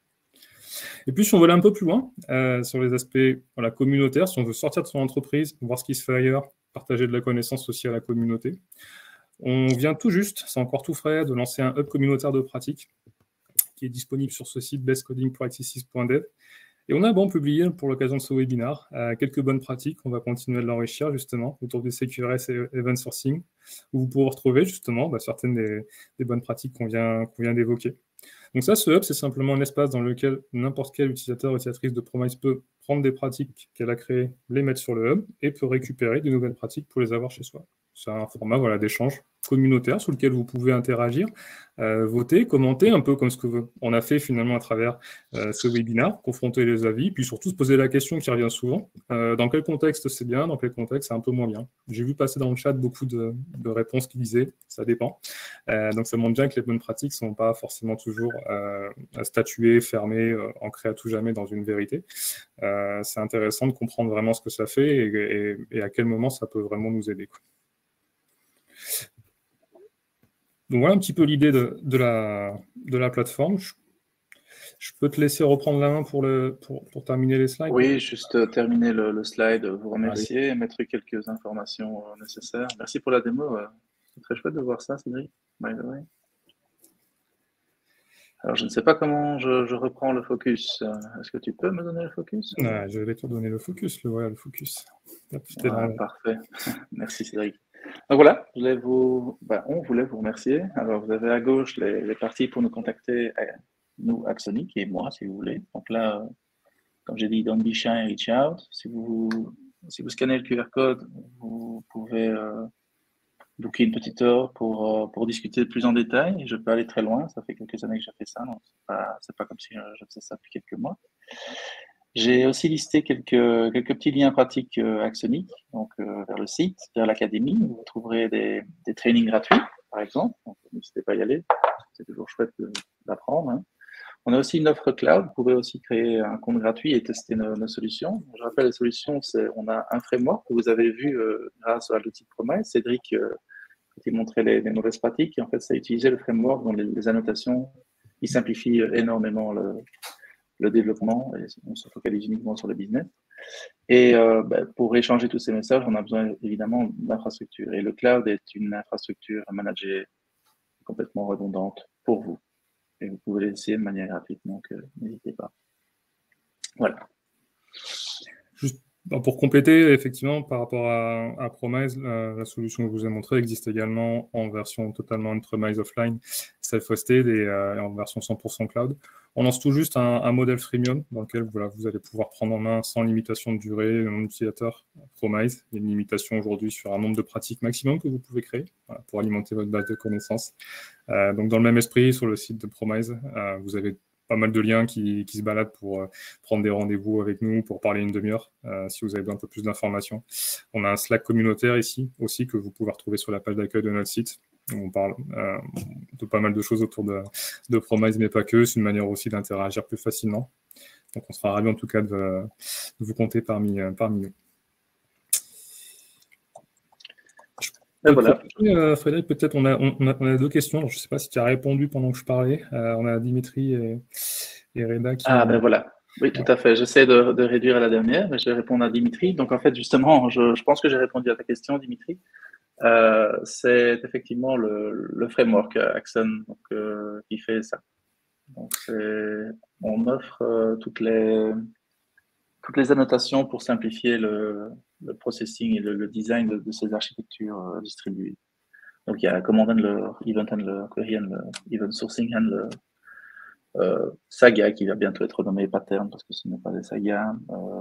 Et puis, si on veut aller un peu plus loin, sur les aspects communautaires, si on veut sortir de son entreprise, voir ce qui se fait ailleurs, partager de la connaissance aussi à la communauté, on vient tout juste, c'est encore tout frais, de lancer un hub communautaire de pratique qui est disponible sur ce site bestcodingpractices.dev. Et on a publié pour l'occasion de ce webinaire quelques bonnes pratiques. On va continuer de l'enrichir justement autour du CQRS et Event Sourcing, où vous pourrez retrouver justement certaines des bonnes pratiques qu'on vient d'évoquer. Donc ça, ce hub, c'est simplement un espace dans lequel n'importe quel utilisateur ou utilisatrice de Promise peut prendre des pratiques qu'elle a créées, les mettre sur le hub et peut récupérer de nouvelles pratiques pour les avoir chez soi. C'est un format voilà, d'échange communautaire sur lequel vous pouvez interagir, voter, commenter, un peu comme ce qu'on a fait finalement à travers ce webinaire, confronter les avis, puis surtout se poser la question qui revient souvent, dans quel contexte c'est bien, dans quel contexte c'est un peu moins bien. J'ai vu passer dans le chat beaucoup de réponses qui disaient « ça dépend ». Donc ça montre bien que les bonnes pratiques ne sont pas forcément toujours statuées, fermées, ancrées à tout jamais dans une vérité. C'est intéressant de comprendre vraiment ce que ça fait et à quel moment ça peut vraiment nous aider, quoi. Donc voilà un petit peu l'idée de la plateforme. Je peux te laisser reprendre la main pour terminer les slides. Oui, juste terminer le slide, vous remercier et mettre quelques informations nécessaires. Merci pour la démo. C'est très chouette de voir ça, Cédric. By the way. Alors, je ne sais pas comment je reprends le focus. Est-ce que tu peux me donner le focus? Je vais te donner le focus. Voilà, le focus. Hop, parfait. Merci, Cédric. Donc voilà, on voulait vous remercier. Alors, vous avez à gauche les parties pour nous contacter, nous, Axonic, et moi, si vous voulez. Donc là, comme j'ai dit, don't be shy, reach out. Si vous scannez le QR code, vous pouvez booker une petite heure pour discuter plus en détail. Je peux aller très loin, ça fait quelques années que j'ai fait ça, donc c'est pas comme si je faisais ça depuis quelques mois. J'ai aussi listé quelques petits liens pratiques Axonic, donc vers le site, vers l'académie, où vous trouverez des trainings gratuits, par exemple. Donc n'hésitez pas à y aller, c'est toujours chouette d'apprendre. Hein. On a aussi une offre cloud, vous pouvez aussi créer un compte gratuit et tester nos solutions. Je rappelle, les solutions, on a un framework que vous avez vu grâce à l'outil de Promise. Cédric qui montrait les mauvaises pratiques. Et en fait, ça a utilisé le framework dans les annotations. Il simplifie énormément le développement et on se focalise uniquement sur le business. Et pour échanger tous ces messages, on a besoin évidemment d'infrastructure. Et le cloud est une infrastructure à manager complètement redondante pour vous. Et vous pouvez l'essayer de manière gratuite, donc n'hésitez pas. Voilà. Juste pour compléter, effectivement, par rapport à Promise, la solution que je vous ai montrée existe également en version totalement on-premise offline, self-hosted et en version 100% cloud. On lance tout juste un modèle freemium dans lequel vous allez pouvoir prendre en main sans limitation de durée le nombre d'utilisateurs Promise. Il y a une limitation aujourd'hui sur un nombre de pratiques maximum que vous pouvez créer pour alimenter votre base de connaissances. Donc dans le même esprit, sur le site de Promise, vous avez pas mal de liens qui se baladent pour prendre des rendez-vous avec nous, pour parler une demi-heure, si vous avez besoin un peu plus d'informations. On a un Slack communautaire ici aussi que vous pouvez retrouver sur la page d'accueil de notre site. On parle de pas mal de choses autour de Promise, mais pas que. C'est une manière aussi d'interagir plus facilement. Donc on sera ravis en tout cas de vous compter parmi nous. Voilà. Frédéric, peut-être on a deux questions. Alors, je ne sais pas si tu as répondu pendant que je parlais. On a Dimitri et Reda qui... voilà. Oui, tout à fait. J'essaie de réduire à la dernière, mais je vais répondre à Dimitri. Donc, en fait, justement, je pense que j'ai répondu à ta question, Dimitri. C'est effectivement le framework Axon qui fait ça. Donc, on offre toutes les annotations pour simplifier le processing et le design de ces architectures distribuées. Donc, il y a Command Handler, Event Handler, Query Handler, Event Sourcing Handler, Saga qui va bientôt être renommé Pattern parce que ce n'est pas des sagas.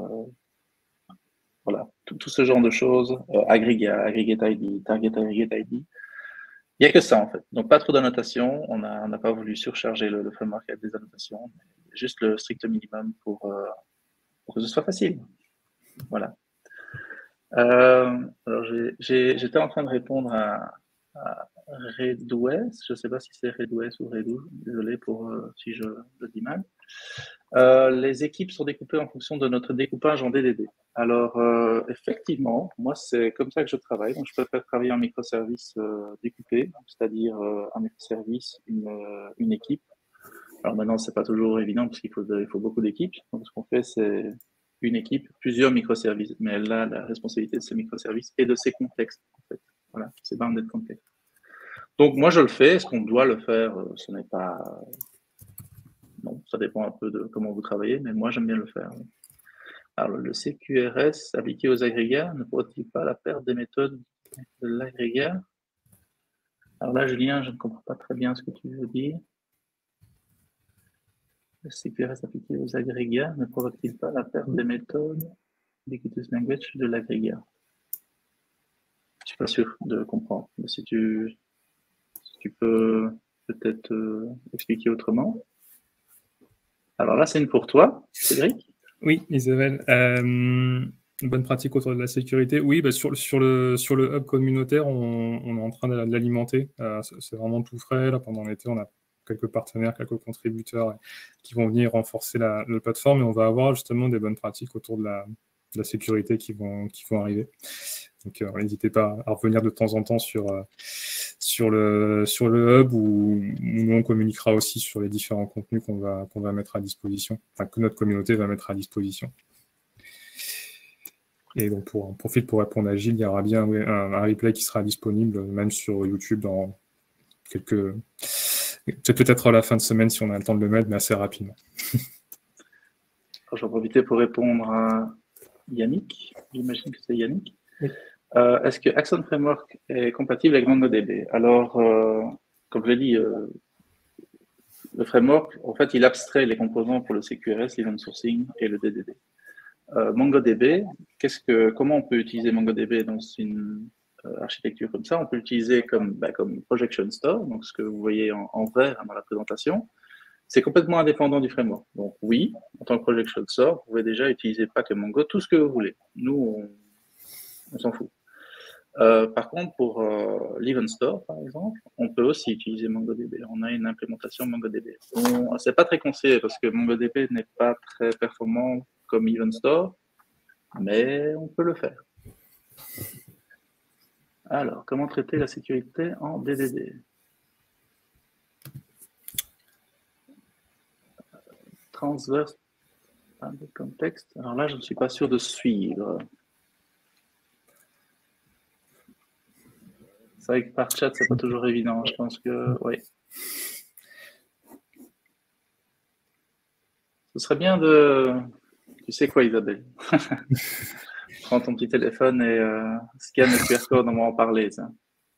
Voilà, tout ce genre de choses. Aggregate ID, Target Aggregate ID. Il n'y a que ça en fait. Donc, pas trop d'annotations. On n'a pas voulu surcharger le framework avec des annotations. Juste le strict minimum pour que ce soit facile. Voilà. Alors, j'étais en train de répondre à Redouest. Je ne sais pas si c'est Redouest ou Redou. Désolé si je le dis mal. Les équipes sont découpées en fonction de notre découpage en DDD. Alors, effectivement, moi, c'est comme ça que je travaille. Donc, je préfère travailler en microservices découpés, c'est-à-dire un microservice, une équipe. Alors maintenant, c'est pas toujours évident parce qu'il faut beaucoup d'équipes. Donc, ce qu'on fait, c'est une équipe, plusieurs microservices. Mais elle a la responsabilité de ces microservices et de ces contextes, en fait. Voilà, c'est bounded context. Donc, moi, je le fais. Est-ce qu'on doit le faire? Ce n'est pas... Non, ça dépend un peu de comment vous travaillez, mais moi, j'aime bien le faire. Alors, le CQRS appliqué aux agrégats ne provoque-t-il pas la perte des méthodes de l'agrégat? Alors là, Julien, je ne comprends pas très bien ce que tu veux dire. Le CQRS appliqué aux agrégats ne provoque-t-il pas la perte des méthodes d'Equitus Language de l'agrégat? Je ne suis pas sûr de comprendre. Mais si tu peux peut-être expliquer autrement. Alors là, c'est une pour toi, Cédric. Oui, Isabelle. Une bonne pratique autour de la sécurité. Oui, bah, sur le hub communautaire, on est en train de l'alimenter. C'est vraiment tout frais. Là, pendant l'été, on a quelques partenaires, quelques contributeurs qui vont venir renforcer la plateforme, et on va avoir justement des bonnes pratiques autour de la sécurité qui vont arriver. Donc, n'hésitez pas à revenir de temps en temps sur le hub, où nous, on communiquera aussi sur les différents contenus qu'on va mettre à disposition, enfin, que notre communauté va mettre à disposition. Et donc, on profite pour répondre à Gilles, il y aura bien un replay qui sera disponible, même sur YouTube, dans peut-être à la fin de semaine, si on a le temps de le mettre, mais assez rapidement. Je vais en profiter pour répondre à Yannick. J'imagine que c'est Yannick. Oui. Est-ce que Axon Framework est compatible avec MongoDB? Alors, comme je l'ai dit, le framework, en fait, il abstrait les composants pour le CQRS, l'event sourcing et le DDD. MongoDB, comment on peut utiliser MongoDB dans une architecture comme ça? On peut l'utiliser comme Projection Store, donc ce que vous voyez en vert dans la présentation. C'est complètement indépendant du framework. Donc oui, en tant que Projection Store, vous pouvez déjà utiliser pas que Mongo, tout ce que vous voulez. Nous, on s'en fout. Par contre, pour l'Event Store, par exemple, on peut aussi utiliser MongoDB. On a une implémentation MongoDB. C'est pas très conseillé parce que MongoDB n'est pas très performant comme Event Store, mais on peut le faire. Alors, comment traiter la sécurité en DDD? Transverse contexte. Alors là, je ne suis pas sûr de suivre. C'est vrai que par chat, c'est pas toujours évident. Je pense que, oui. Ce serait bien de... Tu sais quoi, Isabelle? Prends ton petit téléphone et scanne le QR code, on va en parler. Ça.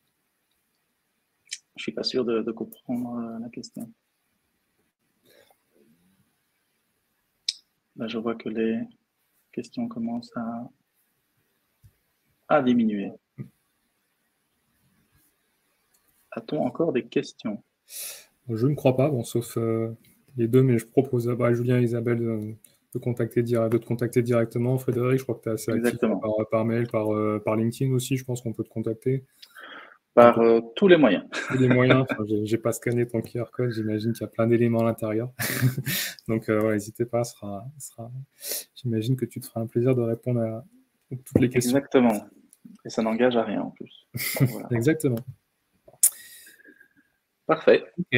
Je suis pas sûr de comprendre la question. Là, je vois que les questions commencent à diminuer. A-t-on encore des questions? Je ne crois pas, bon, sauf les deux, mais je propose à Julien et Isabelle de te contacter directement. Frédéric, je crois que tu es assez actif par mail, par LinkedIn aussi, je pense qu'on peut te contacter. Par tous les moyens. Tous les moyens. Enfin, j'ai pas scanné ton QR code, j'imagine qu'il y a plein d'éléments à l'intérieur. Donc, n'hésitez pas, j'imagine que tu te feras un plaisir de répondre à toutes les questions. Exactement. Et ça n'engage à rien en plus. Donc, voilà. Exactement. Parfait. Ok.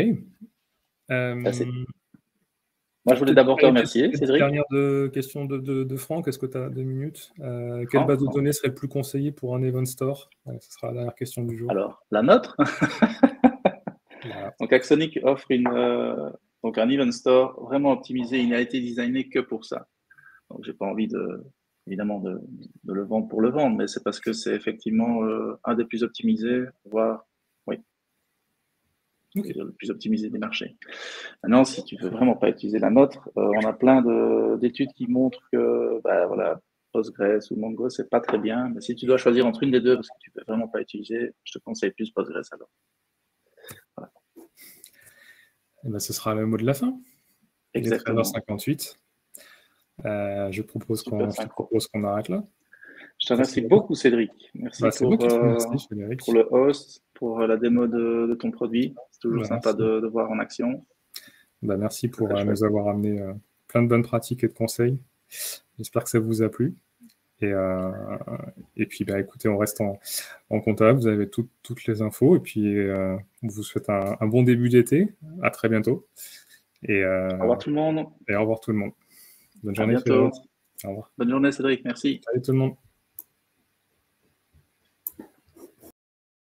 Moi, je voulais d'abord te remercier, Cédric. Dernière question de Franck, est-ce que tu as 2 minutes? Quelle base de données serait plus conseillée pour un Event Store? Ce sera la dernière question du jour. Alors, la nôtre. Voilà. Donc, Axonic offre un Event Store vraiment optimisé. Il n'a été designé que pour ça. Donc, j'ai pas envie évidemment de le vendre pour le vendre, mais c'est parce que c'est effectivement un des plus optimisés, voire le plus optimisé des marchés. Maintenant, si tu ne veux vraiment pas utiliser la nôtre, on a plein d'études qui montrent que Postgres ou Mongo, c'est pas très bien. Mais si tu dois choisir entre une des deux, parce que tu ne peux vraiment pas utiliser, je te conseille plus Postgres alors. Voilà. Et ben, ce sera le mot de la fin. Exactement. Il est 13h58. Je propose qu'on arrête là. Je te remercie beaucoup, Cédric. Merci pour le host, pour la démo de ton produit. C'est toujours sympa de voir en action. Merci pour nous avoir amené plein de bonnes pratiques et de conseils. J'espère que ça vous a plu. Et puis, écoutez, on reste en contact. Vous avez toutes les infos. Et puis, on vous souhaite un bon début d'été. À très bientôt. Au revoir tout le monde. Et au revoir tout le monde. Bonne journée. À bientôt. Au revoir. Bonne journée, Cédric. Merci. Salut tout le monde.